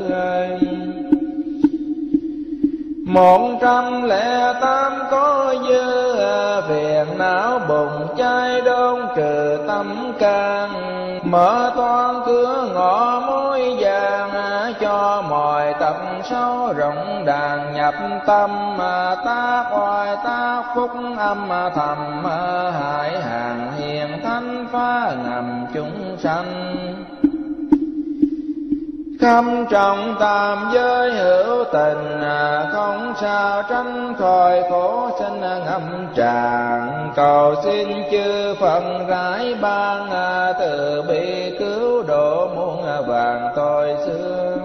108 có dư, phiền não bùng cháy đốn trừ tâm can, mở toan cửa ngõ mối vàng, cho mọi tập sâu rộng đàn nhập tâm, tác oai tác phúc âm thầm, hại hàng hiền thánh phá ngầm chúng sanh. Khâm trọng tam giới hữu tình, không sao tránh khỏi khổ sinh ngâm tràn, cầu xin chư Phật rải ban, từ bi cứu độ muôn vàng tội xương.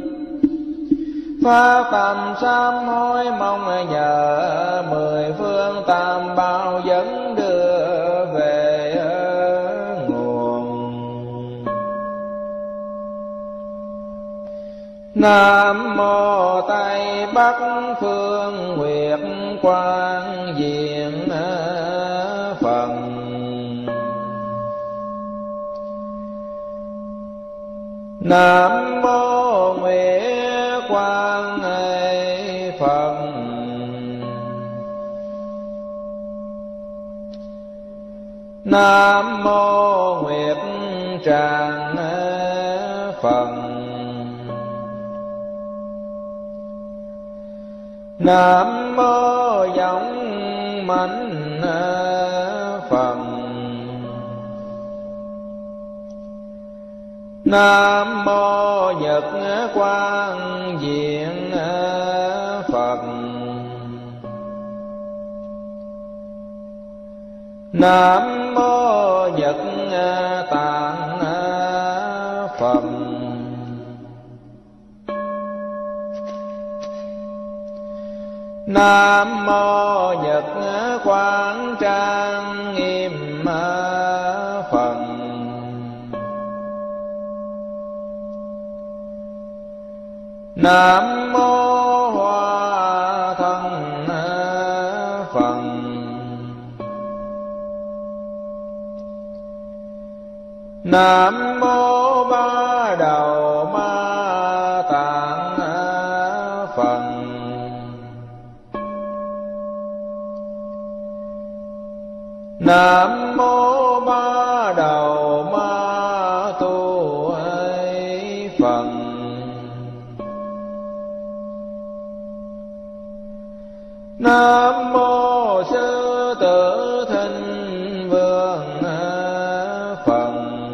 Phát tâm sám hối mong nhờ, 10 phương tam bảo dẫn đưa về nguồn. Nam mô Tây Bắc Phương Nguyệt Quang Diện Phật. Nam mô Nguyệt Quang Phật. Nam mô Nguyệt Tràng Phật. Nam mô Giọng Mãnh Phật. Nam mô Nhật Quang Diện Phật. Nam mô Nhật Tạng Phật. Nam mô Nhật Quang Trang Nghiêm Phật. Nam mô Hoa Thân Phật. Nam mô Ba Đầu Ma Tạng Phật. Nam mô Ba Đầu Ma Tu Phật. Nam mô Sư Tử Thinh Vương Phật.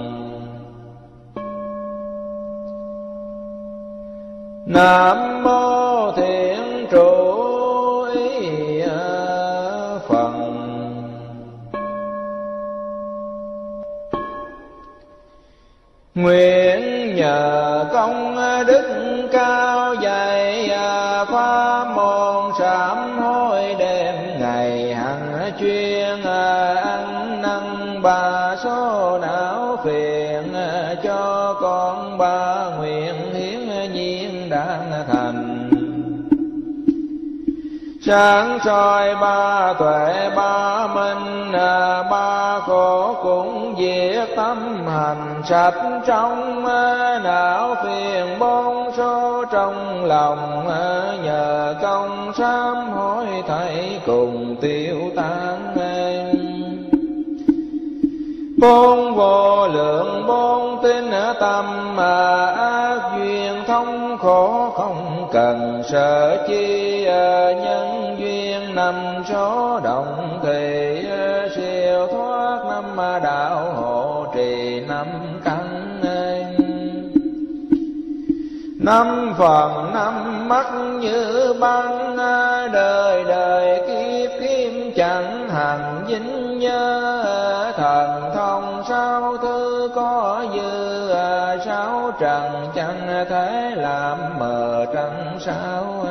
Nam mô Thiện Trụ Ý Phật. Nguyện nhờ công đức cao dày pháp môn sám hối đêm ngày hằng chuyên ăn năn ba số não phiền cho con ba nguyện hiến nhiên đáng thành. Sáng soi ba tuệ ba minh ba khổ cũng diệt tâm hành sạch trong não phiền bốn số trong lòng nhờ công sám hối thảy cùng tiêu tan. Bốn vô lượng bốn tín tâm ác duyên thống khổ không cần sợ chi. Nhân duyên năm số động thì siêu thoát năm đạo hộ trì năm căn. Năm phần năm mắt như băng đời đời kiếp kiếp chẳng hằng dính nhớ. Thần thông sáu thứ có dư sáu trần chẳng thể làm mờ trăng sao.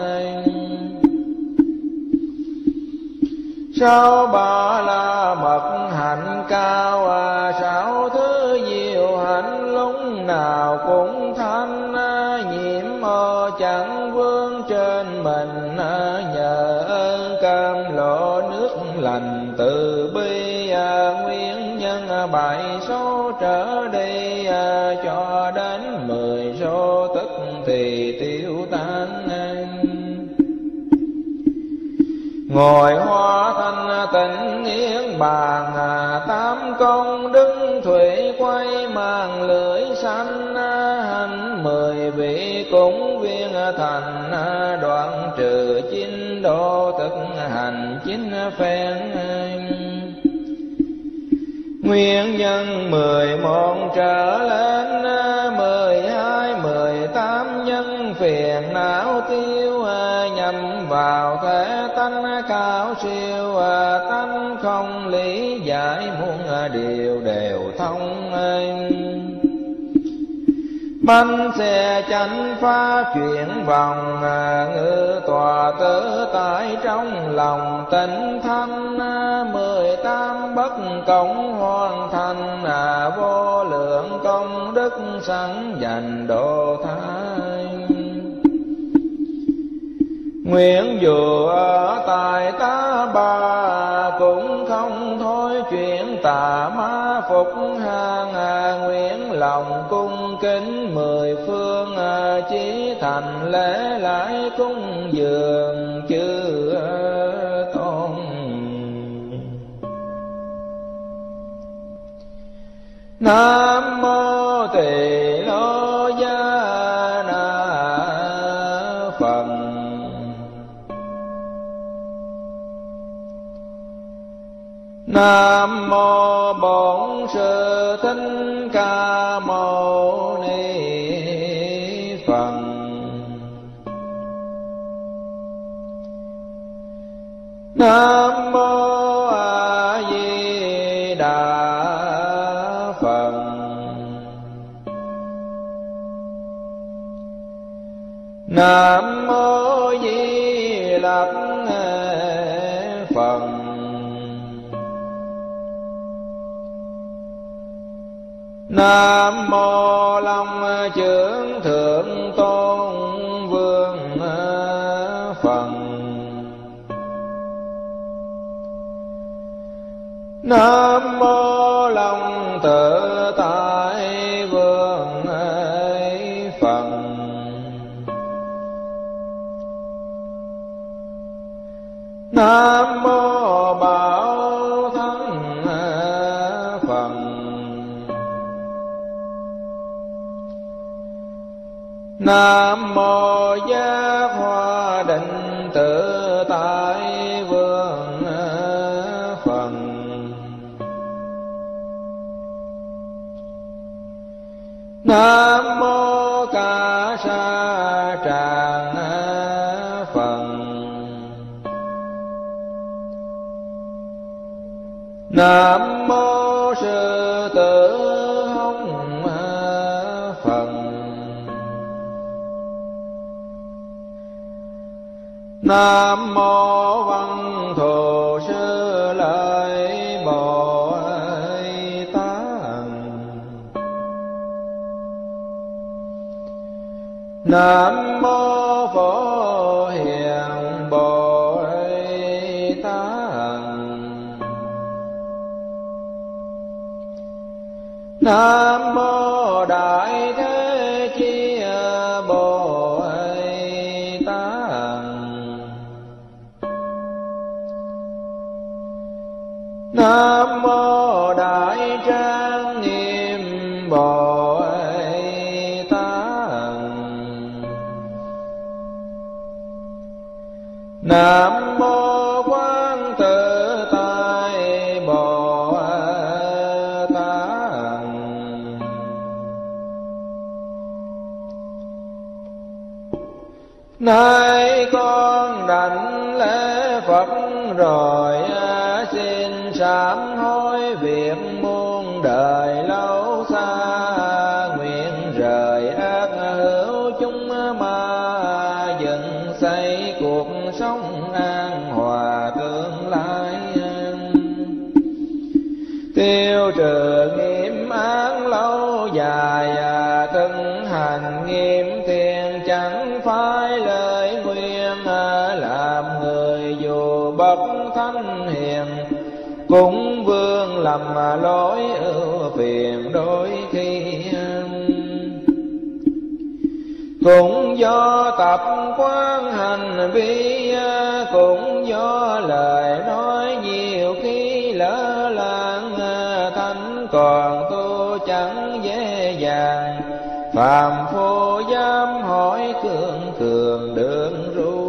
Sáu ba la mật hạnh cao sáu thứ diệu hạnh lúc nào cũng thanh. Nhiễm mơ chẳng vương trên mình nhờ ơn cam lộ nước lành từ bi. Nguyên nhân bảy số trở đi cho đến 10 số tức thì tiêu tan. Ngồi hoa thanh tịnh yến bàn tám công đức thủy quay màn lưỡi xanh. Hành 10 vị cúng viên thành đoạn trừ 9 độ thực hành 9 phen. Nguyên nhân 11 trở lên 12 18 nhân phiền não tiêu. Nhằm vào thể tánh cao siêu tánh không lý giải muôn điều đều thông. Bánh xe chánh phá chuyển vòng ngự tòa tử tại trong lòng tịnh thanh. 18 bất cộng hoàn thành vô lượng công đức sẵn dành độ thái. Nguyện dù ở tại ta bà cũng không thôi chuyện tà ma phục hàng. Nguyện lòng cung kính 10 phương chí thành lễ lại cúng dường chư tôn. Nam mô Tỳ Lô Gia Na Phật. Nam mô Bổn Sư Thích Ca Mâu Ni Phật. Nam mô A Di Đà Phật. Nam mô Di Lặc Phật. Nam mô Long Chưởng Thượng Tôn Vương Phật. Nam mô Long Tự Tại Vương Phật. Nam mô Bảo Thân Phật. Nam mô Giác Hoa Định Tự Tại Vương Phật. Nam mô Ca Sa Tràng Phật. Nam mô Sư Tử Hồng Phật. Nam mô Văn Thù Sư Lợi Bồ Tát. Nam mô Phổ Hiền Bồ Tát. Nam mô Đại Thế Chí Bồ Tát. Nam mô Đại Trang Nghiêm Bồ Tát. Nam mô Quán Tự Tại Bồ Tát. Nay con đảnh lễ Phật rồi xin sám hối việc muôn đời lâu xa. Nguyện rời ác hữu chúng ma, dựng xây cuộc sống an hòa tương lai. Tiêu trừ nghiệp án lâu dài, thực hành nghiêm thiền chẳng phải lời nguyên. Làm người dù bậc thánh hiền, cũng vương lầm lỗi ưu phiền đôi khi. Cũng do tập quán hành vi, cũng do lời nói nhiều khi lỡ làng. Thánh còn tu chẳng dễ dàng, phàm phu dám hỏi cường cường đường ru.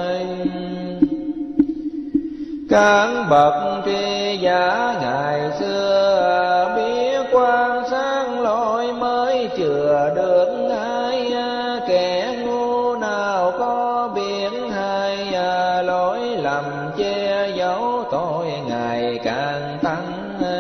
Các bậc tri giả ngày xưa, biết quan sát lỗi mới chừa được ai. Kẻ ngu nào có biết hay, lỗi lầm che giấu tội ngày càng tăng.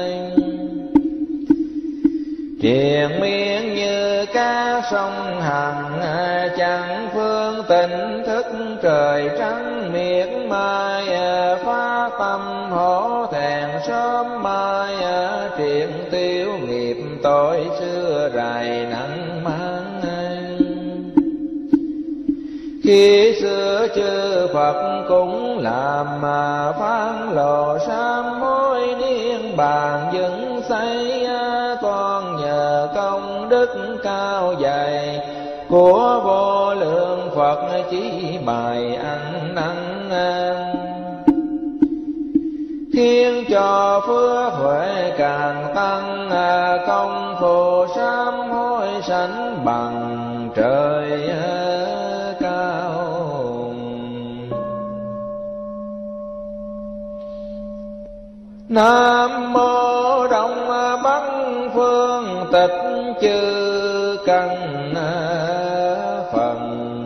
Triền miên như cá sông Hằng, chẳng phương tỉnh thức trời trắng miệt mai. Phá tâm hổ thẹn sớm mai, triền tiêu nghiệp tội xưa rày nặng mang. Khi xưa chư Phật cũng làm mà phán lộ sám hối niên bàn dựng xây. Con nhờ công đức cao dày của vô lượng Phật chỉ bài ăn năn. khiến cho phước huệ càng tăng, công phu sám hối sánh bằng trời cao. Nam mô Đông Bắc Phương Tịch Chư Căn Phật.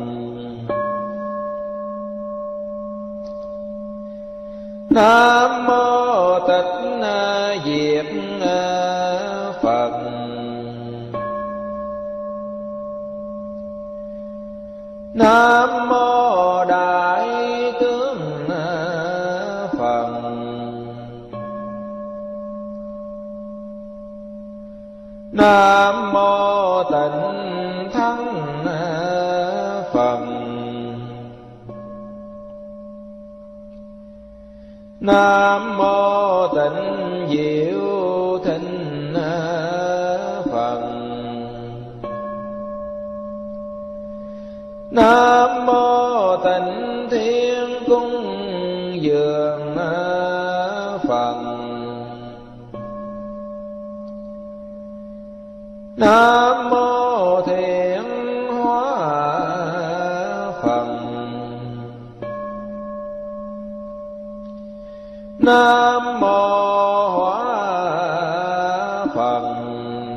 Nam mô Tịch Diệt Phật. Nam mô Đại Tướng Phật. Nam mô Tịnh Thân Phật. Nam mô Tịnh Diệu Thịnh Phật. Nam mô Tịnh Thiên Cung Dường Phật. Nam mô Thiện Hóa Phật. Nam mô Hóa Phật.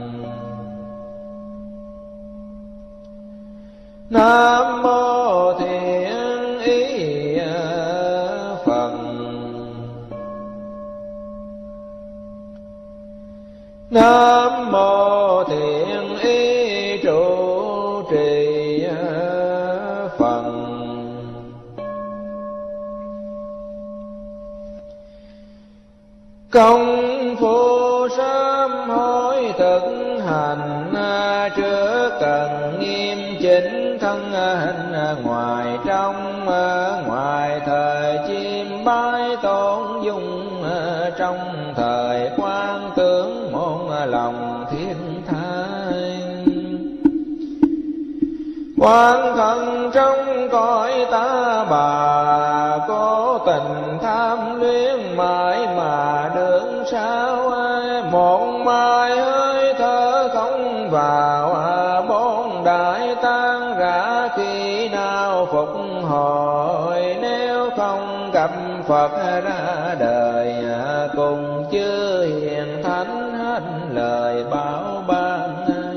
Nam mô Thiện Ý Phật. Nam mô Thiện Ý Trụ Trì Phật. Công phu sám hối thực hành, trước cần nghiêm chỉnh thân hình ngoài trong, ngoài thời chim bái tôn dung, trong thời quan tướng môn lòng thiên thái. Quan thân trong cõi ta bà, cố tình tham luyến mãi mà đường sao ai. Một mai hơi thở không vào, bốn đại tan rã khi nào phục hồi. Nếu không gặp Phật ra đời, cùng chư hiền thánh hết lời bảo ban.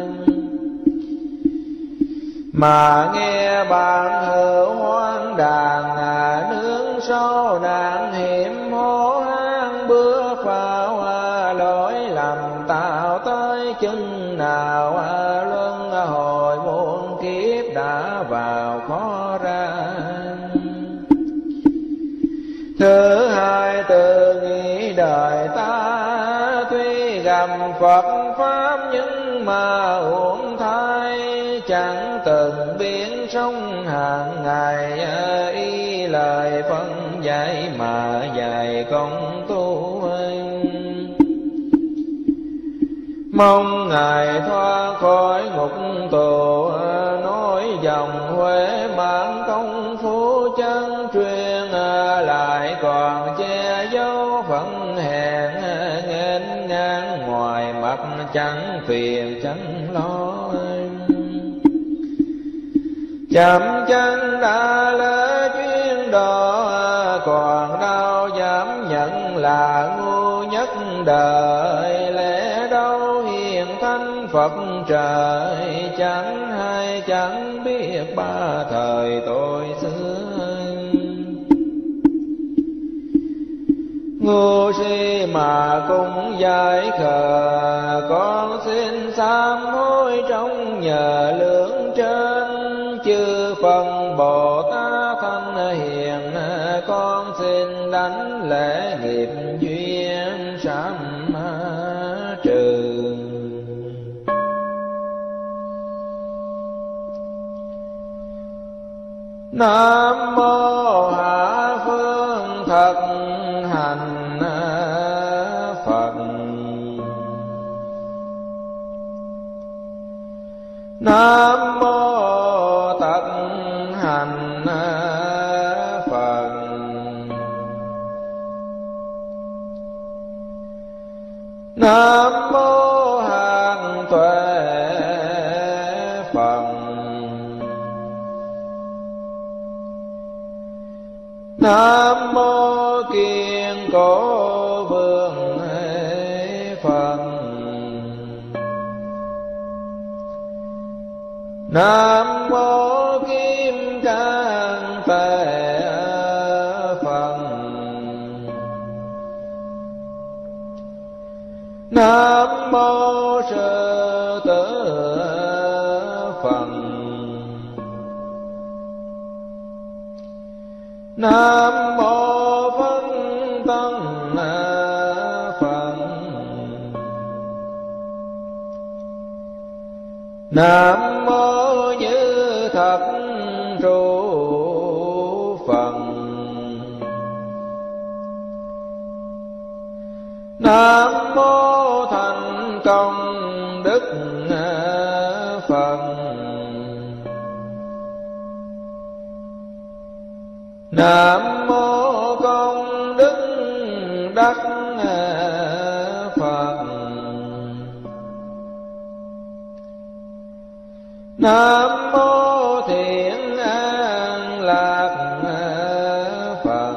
Mà nghe bạn hữu hoang đàn, nướng sâu nạn hiểm hố hang bước vào. Lỗi lầm tạo tới chừng nào, luân hồi muôn kiếp đã vào khó ra. Thứ hai tự nghĩ đời ta, tuy gặp Phật Pháp nhưng mà uổng thai. Chẳng từng biến sống hàng ngày, y lời phân dạy mà dạy công tu. Mong Ngài thoát khỏi ngục tù, nói dòng Huệ mãn công phu chân truyền. Lại còn che giấu phận hèn, nghênh ngang ngoài mặt chẳng phiền chẳng lo. Chậm chân đã lỡ chuyên độ, còn đâu dám nhận là ngu nhất đời. Lẽ đâu hiền thánh Phật trời, chẳng hay chẳng biết ba thời tôi xưa. Ngu si mà cũng giải khờ, con xin sám hối trong nhờ lưỡng trên. Chư phần Bồ Tát thanh hiền, con xin đánh lễ nghiệp duyên sám trừ. Nam mô Hạ Phương Thật Hành Phật. Nam mô Tật Hành Phật. Nam mô Hằng Tuệ Phật. Nam mô Kiên Cố Vương Phật. Nam mô Kim Cang Tề Phật. Nam mô Sư Tử Phật. Nam mô Phân Tân Phật. Nam mô Như Thật Trụ Phật. Nam mô Thành Công Đức Phật. Nam mô Công Đức Đắc Phật. Nam mô Thiện An Lạc Phật.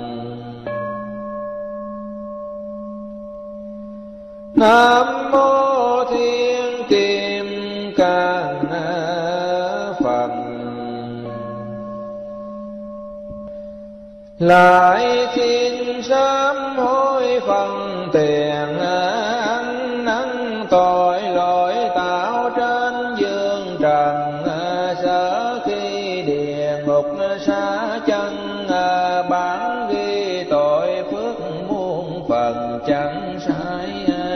Nam mô Thiên Kim Cang Phật. Lại xin sám hối phần tiền ăn năn tội lỗi tạo trên dương trần, sở khi địa ngục xa chân, bản ghi tội phước muôn phần chẳng sai.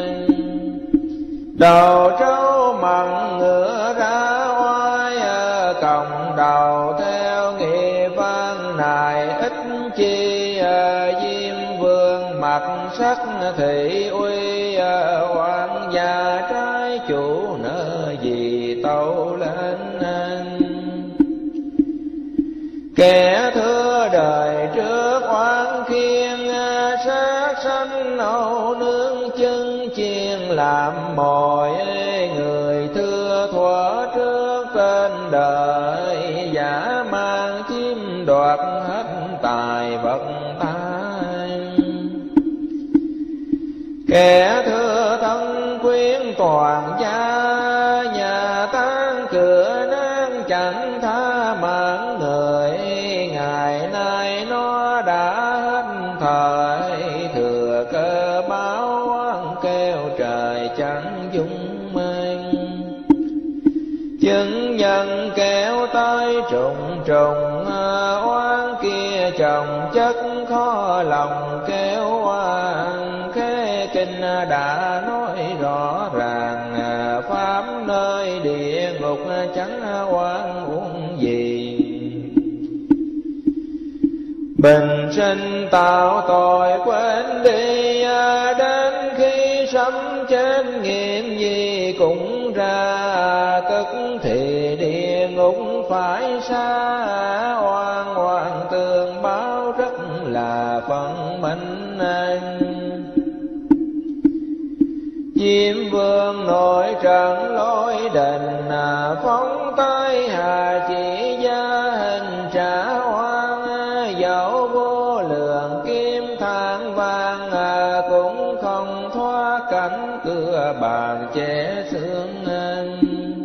Đầu trâu mặn ngựa ra oai, còng đầu theo nghiệp văn nài ít chi. Diêm vương mặt sắc thị uy, hoàng gia trái chủ nợ gì tâu lên. Kẻ thưa đời trước oán khiên, sát sanh âu nương chân chiên làm mồi. Người thưa thuở trước trên đời, giả mang chiếm đoạt hết tài vật tai. Kẻ thưa thân quyến toàn gia, nhà tan cửa nan chẳng tha mạng người. Ngày nay nó đã hết thời, thừa cơ báo oán kêu trời chẳng dung mang. Chứng nhân kéo tới trùng trùng, oán kia chồng chất khó lòng kêu oan. Khế kinh đã nói rõ ràng, pháp nơi địa ngục chẳng oan uổng gì. Bình sinh tạo tội quên đi, đến khi sấm chết nghiệm gì cũng ra. Tức thì địa ngục phải xa, oan oan tương báo rất là phận mệnh anh. Diêm vương nội trận lối đình, phóng tay hà chỉ gia hình trả oan. Dẫu vô lượng kim than vàng, cũng không thoát cảnh cửa bàn che xương anh.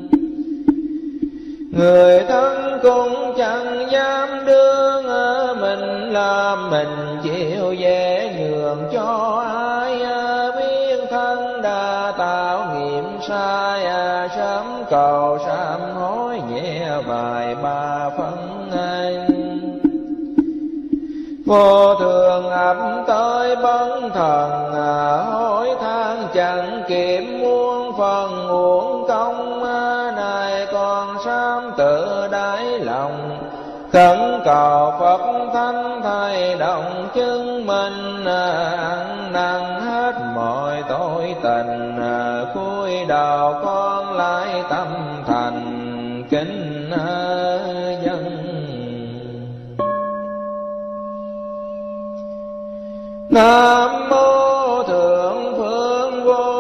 Người thân cũng chẳng dám đương, mình làm mình chịu dễ nhường cho ai. Biết thân đã tạo nghiệp sai, sớm cầu sám hối nhẹ vài ba phân anh. Vô thường ập tới bấn thần, hối than chẳng kịp muôn phần uổng công. Này còn sám tự đáy lòng, khẩn cầu Phật Thánh thay động chứng minh. Ăn năn hết mọi tội tình, cúi đầu con lại tâm thành kính dân. Nam mô Thượng Phương Vô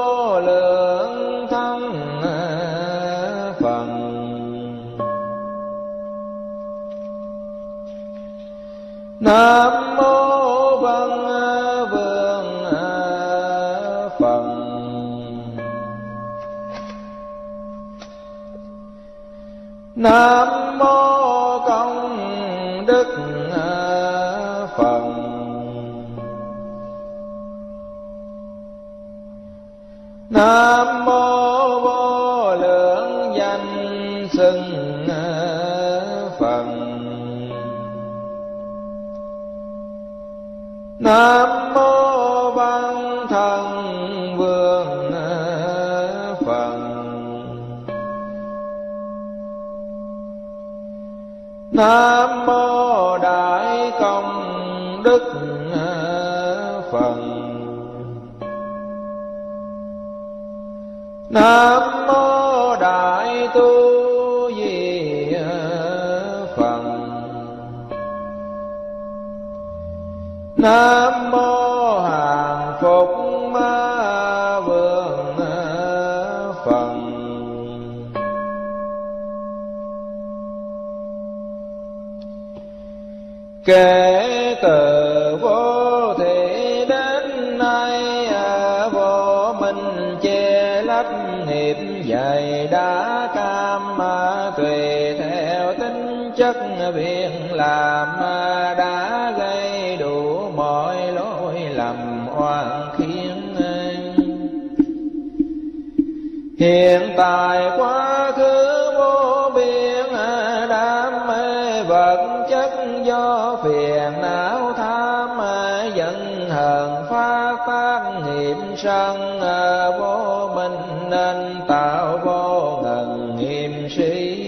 Nam mô Văn Vương Phật. Nam mô Công Đức Phật. Nam mô Vô Lượng Danh Xưng Phật. Nam mô Văn Thần Vương Phật. Nam mô Đại Công Đức Phật. Nam mô Đại Tu Di Phật. Nam mô Hàng Phục Vương Phật. Kể từ vô thị đến nay, vô minh che lấp nghiệp dày đã cam, tùy theo tính chất việc làm đã gây đủ mọi lỗi lầm oan khiên. Hiện tại quá khứ vô biên, đam mê vật chất do phiền não tham, giận hờn phát tác nghiệp sân, vô minh nên tạo vô ngần nghiêm sĩ.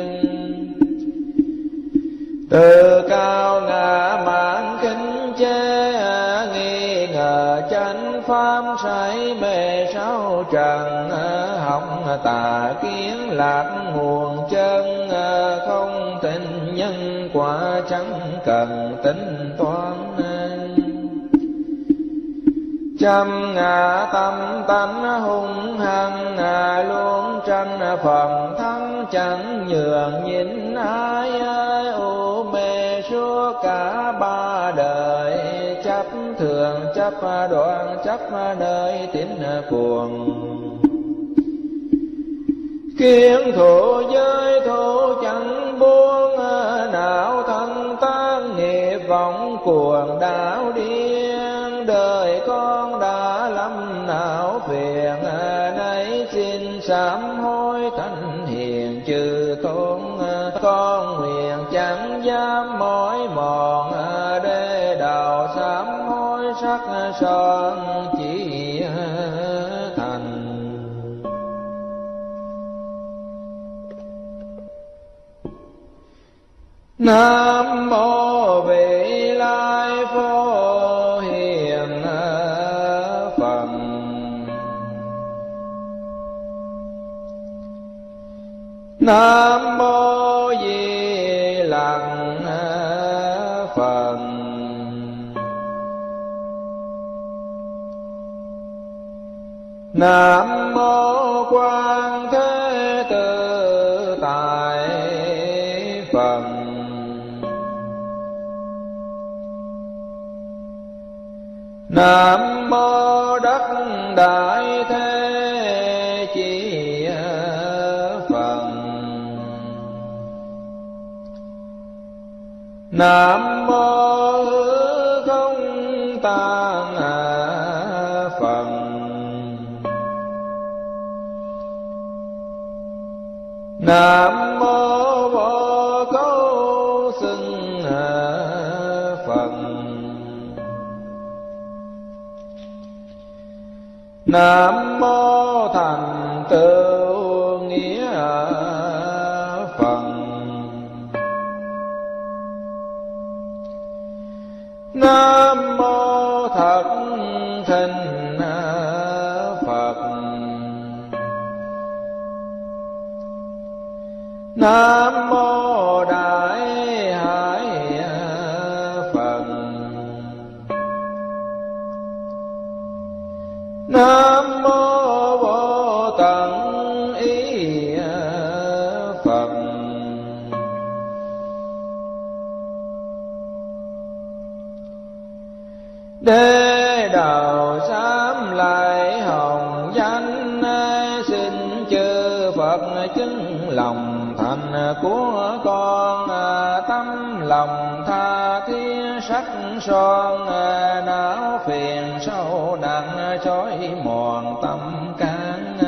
Từ cao ngã mạn khinh chê, nghi ngờ chánh pháp say mê sáu trần, học tà kiến lạc nguồn chân, không tin nhân quả chẳng cần tính toán. Trăm ngã tâm tánh hung hăng, luôn tranh phần thắng chẳng nhường nhịn ai. U mê suốt cả ba đời, chấp thường chấp đoạn chấp nơi tín cuồng. Kiến thủ giới thủ chẳng buông, não thân tan nghiệp vọng cuồng đảo điên. Đời con đã lâm não phiền, nay xin sám hối thánh hiền chư tôn. Con nguyện chẳng dám mỏi mòn, để đầu sám hối sắc son chỉ thành. Nam mô Vị Lai Phổ Hiền Phật. Nam mô Di Lặc Phật. Nam mô Quan Thế Tự Tại Phật. Nam mô Đắc Đại Thế Chí Phật. Nam mô Hư Không Tạng Phật. Nam mô Vô Cấu Xưng Phật. Nam mô Thành Tựu Nghĩa Phật. Nam mô Thật Thinh Phật. Nam mô Đại Hải Phật. Nam mô Vô Tận Ý Phật. Đế đầu sám lại hồng danh, xin chư Phật chứng lòng thành của con. Tâm lòng tha thiết sắc son, não phiền sâu nặng chói mòn tâm can.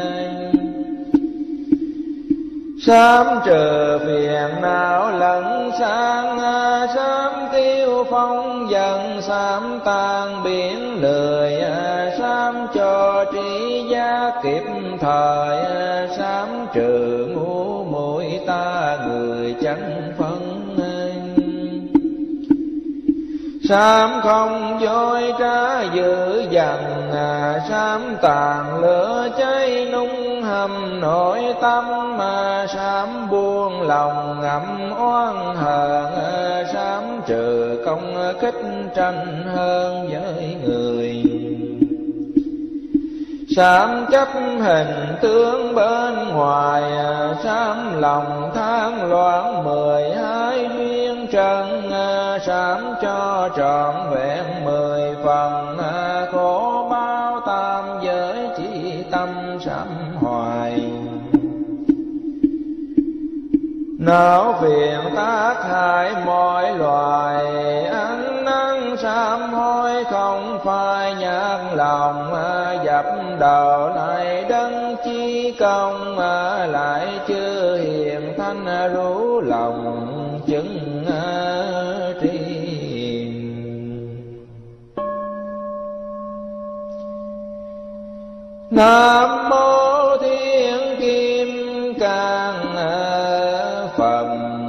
Sám trừ phiền não lẫn sang, sám tiêu phong dần, sám tan biển lười, sám cho trí giác kịp thời, sám trừ ngu muội ta người chẳng phân. Sám không dối trá dữ dằn, sám tàn lửa cháy nung hầm nội tâm. Sám buông lòng ngậm oan hờn, sám trừ công kích tranh hơn với người. Sám chấp hình tướng bên ngoài, sám lòng tham loạn 12 duyên trần. Sám cho trọn vẹn 10 phần, khổ bao tam giới chỉ tâm sám hoài. Não phiền tác hại mọi loài, ăn năn sám hối không phai nhạt lòng. Dập đầu lại đấng chi công, lại chưa hiện thanh rủ lòng chứng tri. Nam mô Thiên Kim Cang Phật.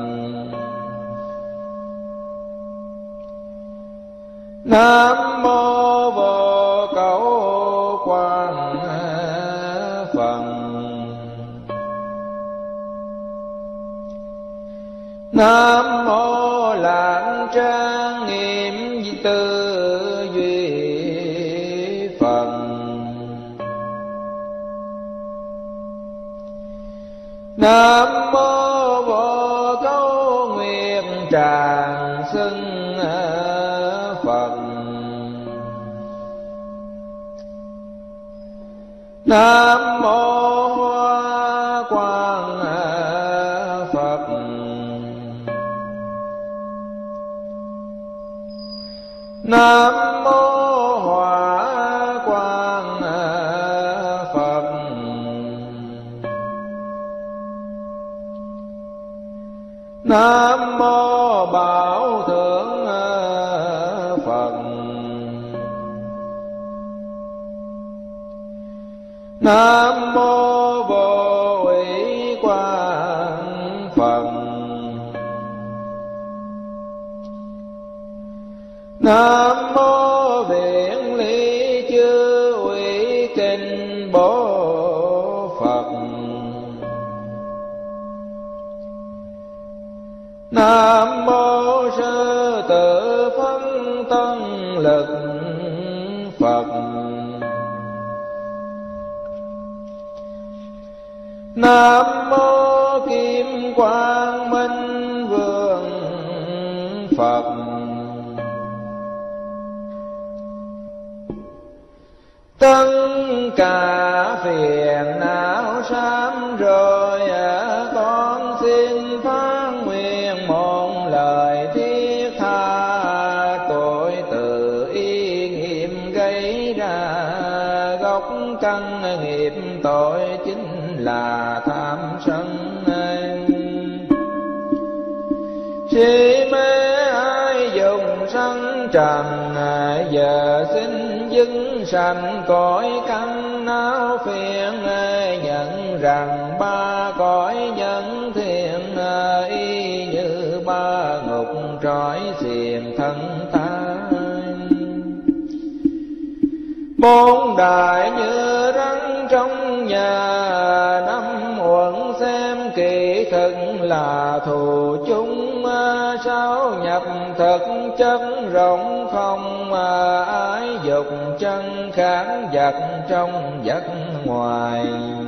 Nam mô Vô Cấu Quan Phật. Nam mô Lạng Trang Nghiêm Tư Duy Phật. Nam mô Vô Cấu Nguyệt Tràng Xưng Phật. Nam mô Hoa Quang Phật. Nam mô Hỏa Quang Phật. Nam mô Bảo Thượng Phật. Nam mô Vô Ủy Quang Phật. Nam mô Viện Lý Chư Ủy Kinh Bố Phật. Nam mô Sư Tử Phân Tân Lực Phật. Nam mô Kim Quang Minh Vương Phật. Tất cả phiền não sám rồi, con xin phán nguyện một lời thiết tha. Tội tự ý nghiệm gây ra, gốc căn nghiệp tội chính là tham sân. Si mê ai dùng sân trần, giờ xin dưng sanh cõi căn não phiền. Nhận rằng ba cõi nhân thiện, y như ba ngục trói xiềng thân ta. Bốn đại như rắn trong nhà, năm uẩn xem kỳ thực là thù chung. Sáu nhập thực chất rộng không, ái dục chân kháng vật trong vật ngoài.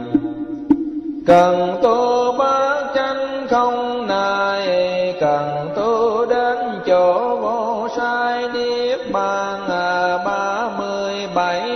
Cần tu bát chánh không nài, cần tu đến chỗ vô sai niết bàn.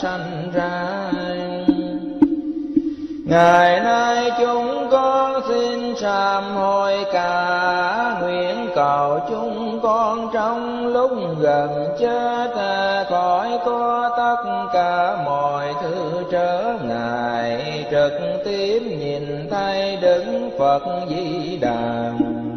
sanh ra. Ngày nay chúng con xin sám hối cả, nguyện cầu chúng con trong lúc gần chết khỏi có tất cả mọi thứ trở ngại, trực tiếp nhìn thấy Đức Phật Di Đà.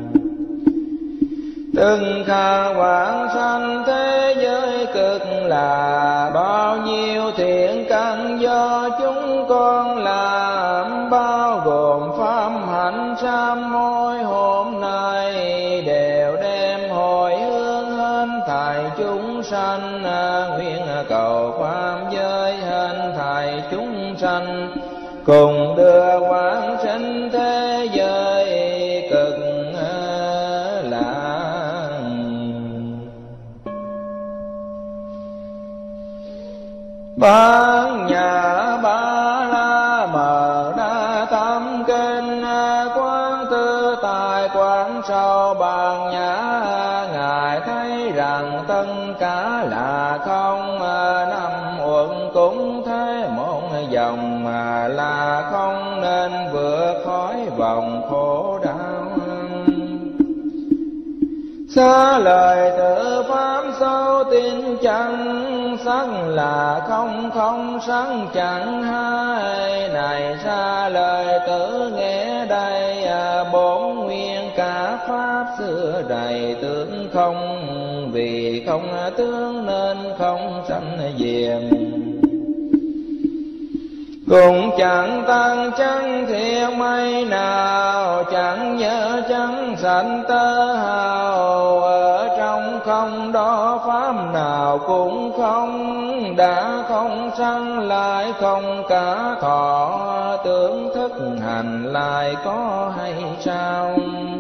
Từng khả vãng sanh thế giới cực là, bao nhiêu thiện căn do chúng con làm, bao gồm pháp hạnh sám hối hôm nay, đều đem hồi hướng hết thảy chúng sanh, nguyện cầu pháp giới hết thảy chúng sanh, cùng đưa vãng sinh thế giới cực lạc. Bát Nhã Ba La Mật Đa Tâm Kinh, quán tư tài quán sâu bát nhã, ngài thấy rằng tất cả là không, năm uẩn cũng thế một dòng, là không nên vượt khỏi vòng khổ đau. Xa lời tự pháp sâu tin chẳng, sắc là không, không sắc chẳng hai. Này xa lời tự nghe đây, bốn nguyên cả pháp xưa đầy tướng không, vì không tướng nên không sanh diệm. Cũng chẳng tăng chẳng thiện mấy nào, chẳng nhớ chẳng sanh tơ hào, ở trong không đó pháp nào cũng không, đã không sanh lại không cả thọ, tưởng thức hành lại có hay sao.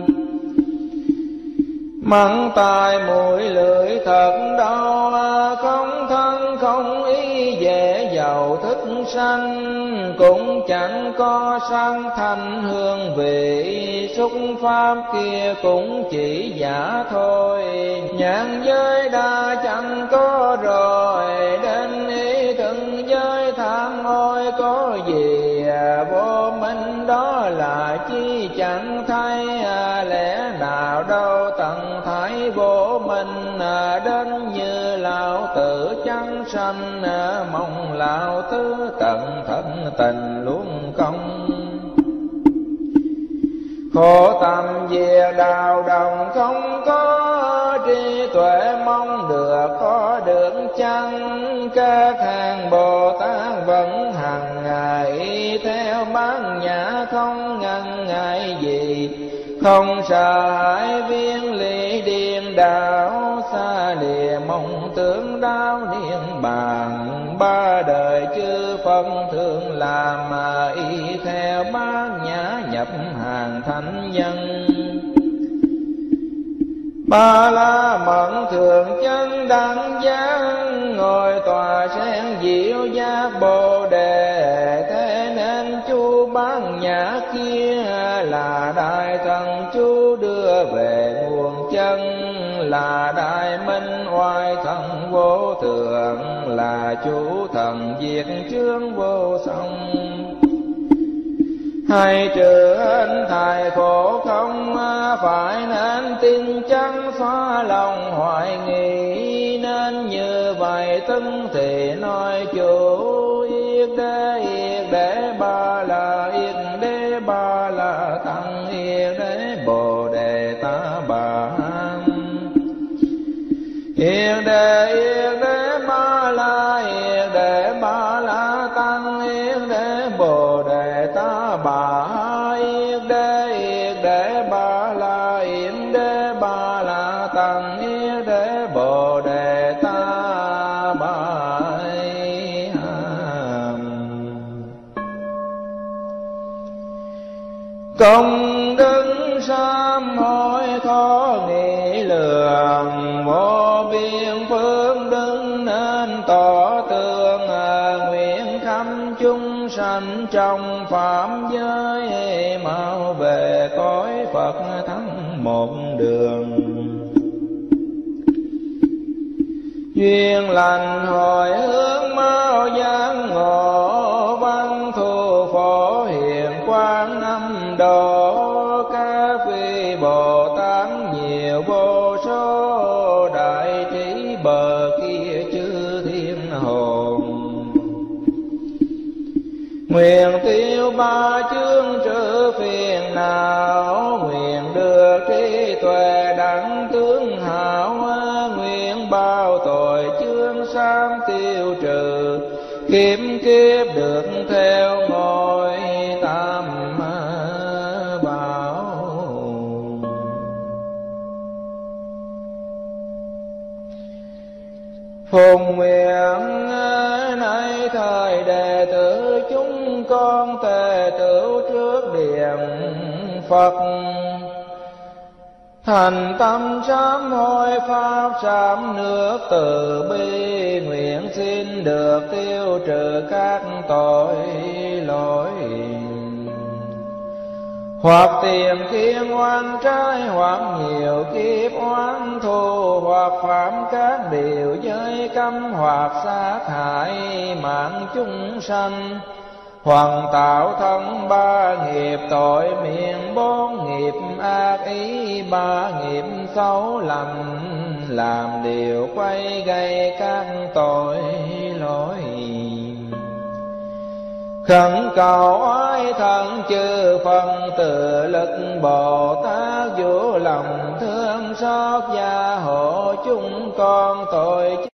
Mắng tai mũi lưỡi thật đau, không thân không ý dễ giàu thức sanh, cũng chẳng có sang thanh hương vị, xúc pháp kia cũng chỉ giả thôi. Nhãn giới đa chẳng có rồi, đến ý từng giới tham ôi có gì, vô minh đó là chi chẳng thấy, lẽ nào đâu tận thái vô minh, đến như lão tử chẳng sanh, mong lão tử tận thân tình luôn công. Khổ tâm diệt đạo đồng không có, trí tuệ mong được có được chăng. Các hàng Bồ Tát vẫn hằng ngày theo bát nhã không ngần ngại gì, không sợ hãi viên lý điên đảo, xa lìa mong tưởng đau niết bàn. Ba đời chư Phật thường làm mà y theo bát nhã nhập hàng thánh nhân. Ba La Mật thường chân đẳng giác, ngồi tòa sen diệu giác Bồ Đề. Thế nên chú bát nhã kia là đại thần chú đưa về nguồn chân, là đại minh oai thần vô thượng, là chú thần diệt chướng vô song. Hay trừ anh thải khổ không, phải nên tin chắn xóa lòng hoài nghi. Nên như vậy tưng thì nói chủ yết đế ba la, yết đế ba la tăng, yết đế Bồ Đề Ta Bà. Yết đế ba la, yết đế ba la tăng, yết đế Bồ Đề Ta Bà. Yết đế ba la, yết đế ba la tăng, yết đế Bồ Đề Ta Bà. Công đức sám hối khó nghĩ lường, vô biên phương đức nên tỏ tường. Nguyện khắp chúng sanh trong phạm giới, mau về cõi Phật thắng một đường. Duyên lành hồi hướng mau cao giác ngộ văn thu phổ hiền quang âm độ các vị Bồ Tát nhiều vô số đại trí bờ kia chư thiên hồn. Nguyện tiêu ba chướng trừ phiền não, nguyện được trí tuệ đẳng tướng hảo, nguyện bao tội chướng sam tiêu trừ, kiếp kiếp được theo ngôi tam bảo. Phùng nguyện nay thời đệ tử chúng con tề tửu trước điện Phật, thành tâm sám hối pháp sám nước từ bi, nguyện xin được tiêu trừ các tội lỗi. Hoặc tiền kiên oan trái, hoặc nhiều kiếp oán thù, hoặc phạm các điều giới cấm, hoặc sát hại mạng chúng sanh, hoặc tạo thân ba nghiệp tội miệng, bốn nghiệp ác ý, ba nghiệp xấu lầm, làm điều quay gây các tội lỗi. Khẩn cầu oai thần chư phần từ lực Bồ Tát, vô lòng thương xót gia hộ chúng con tội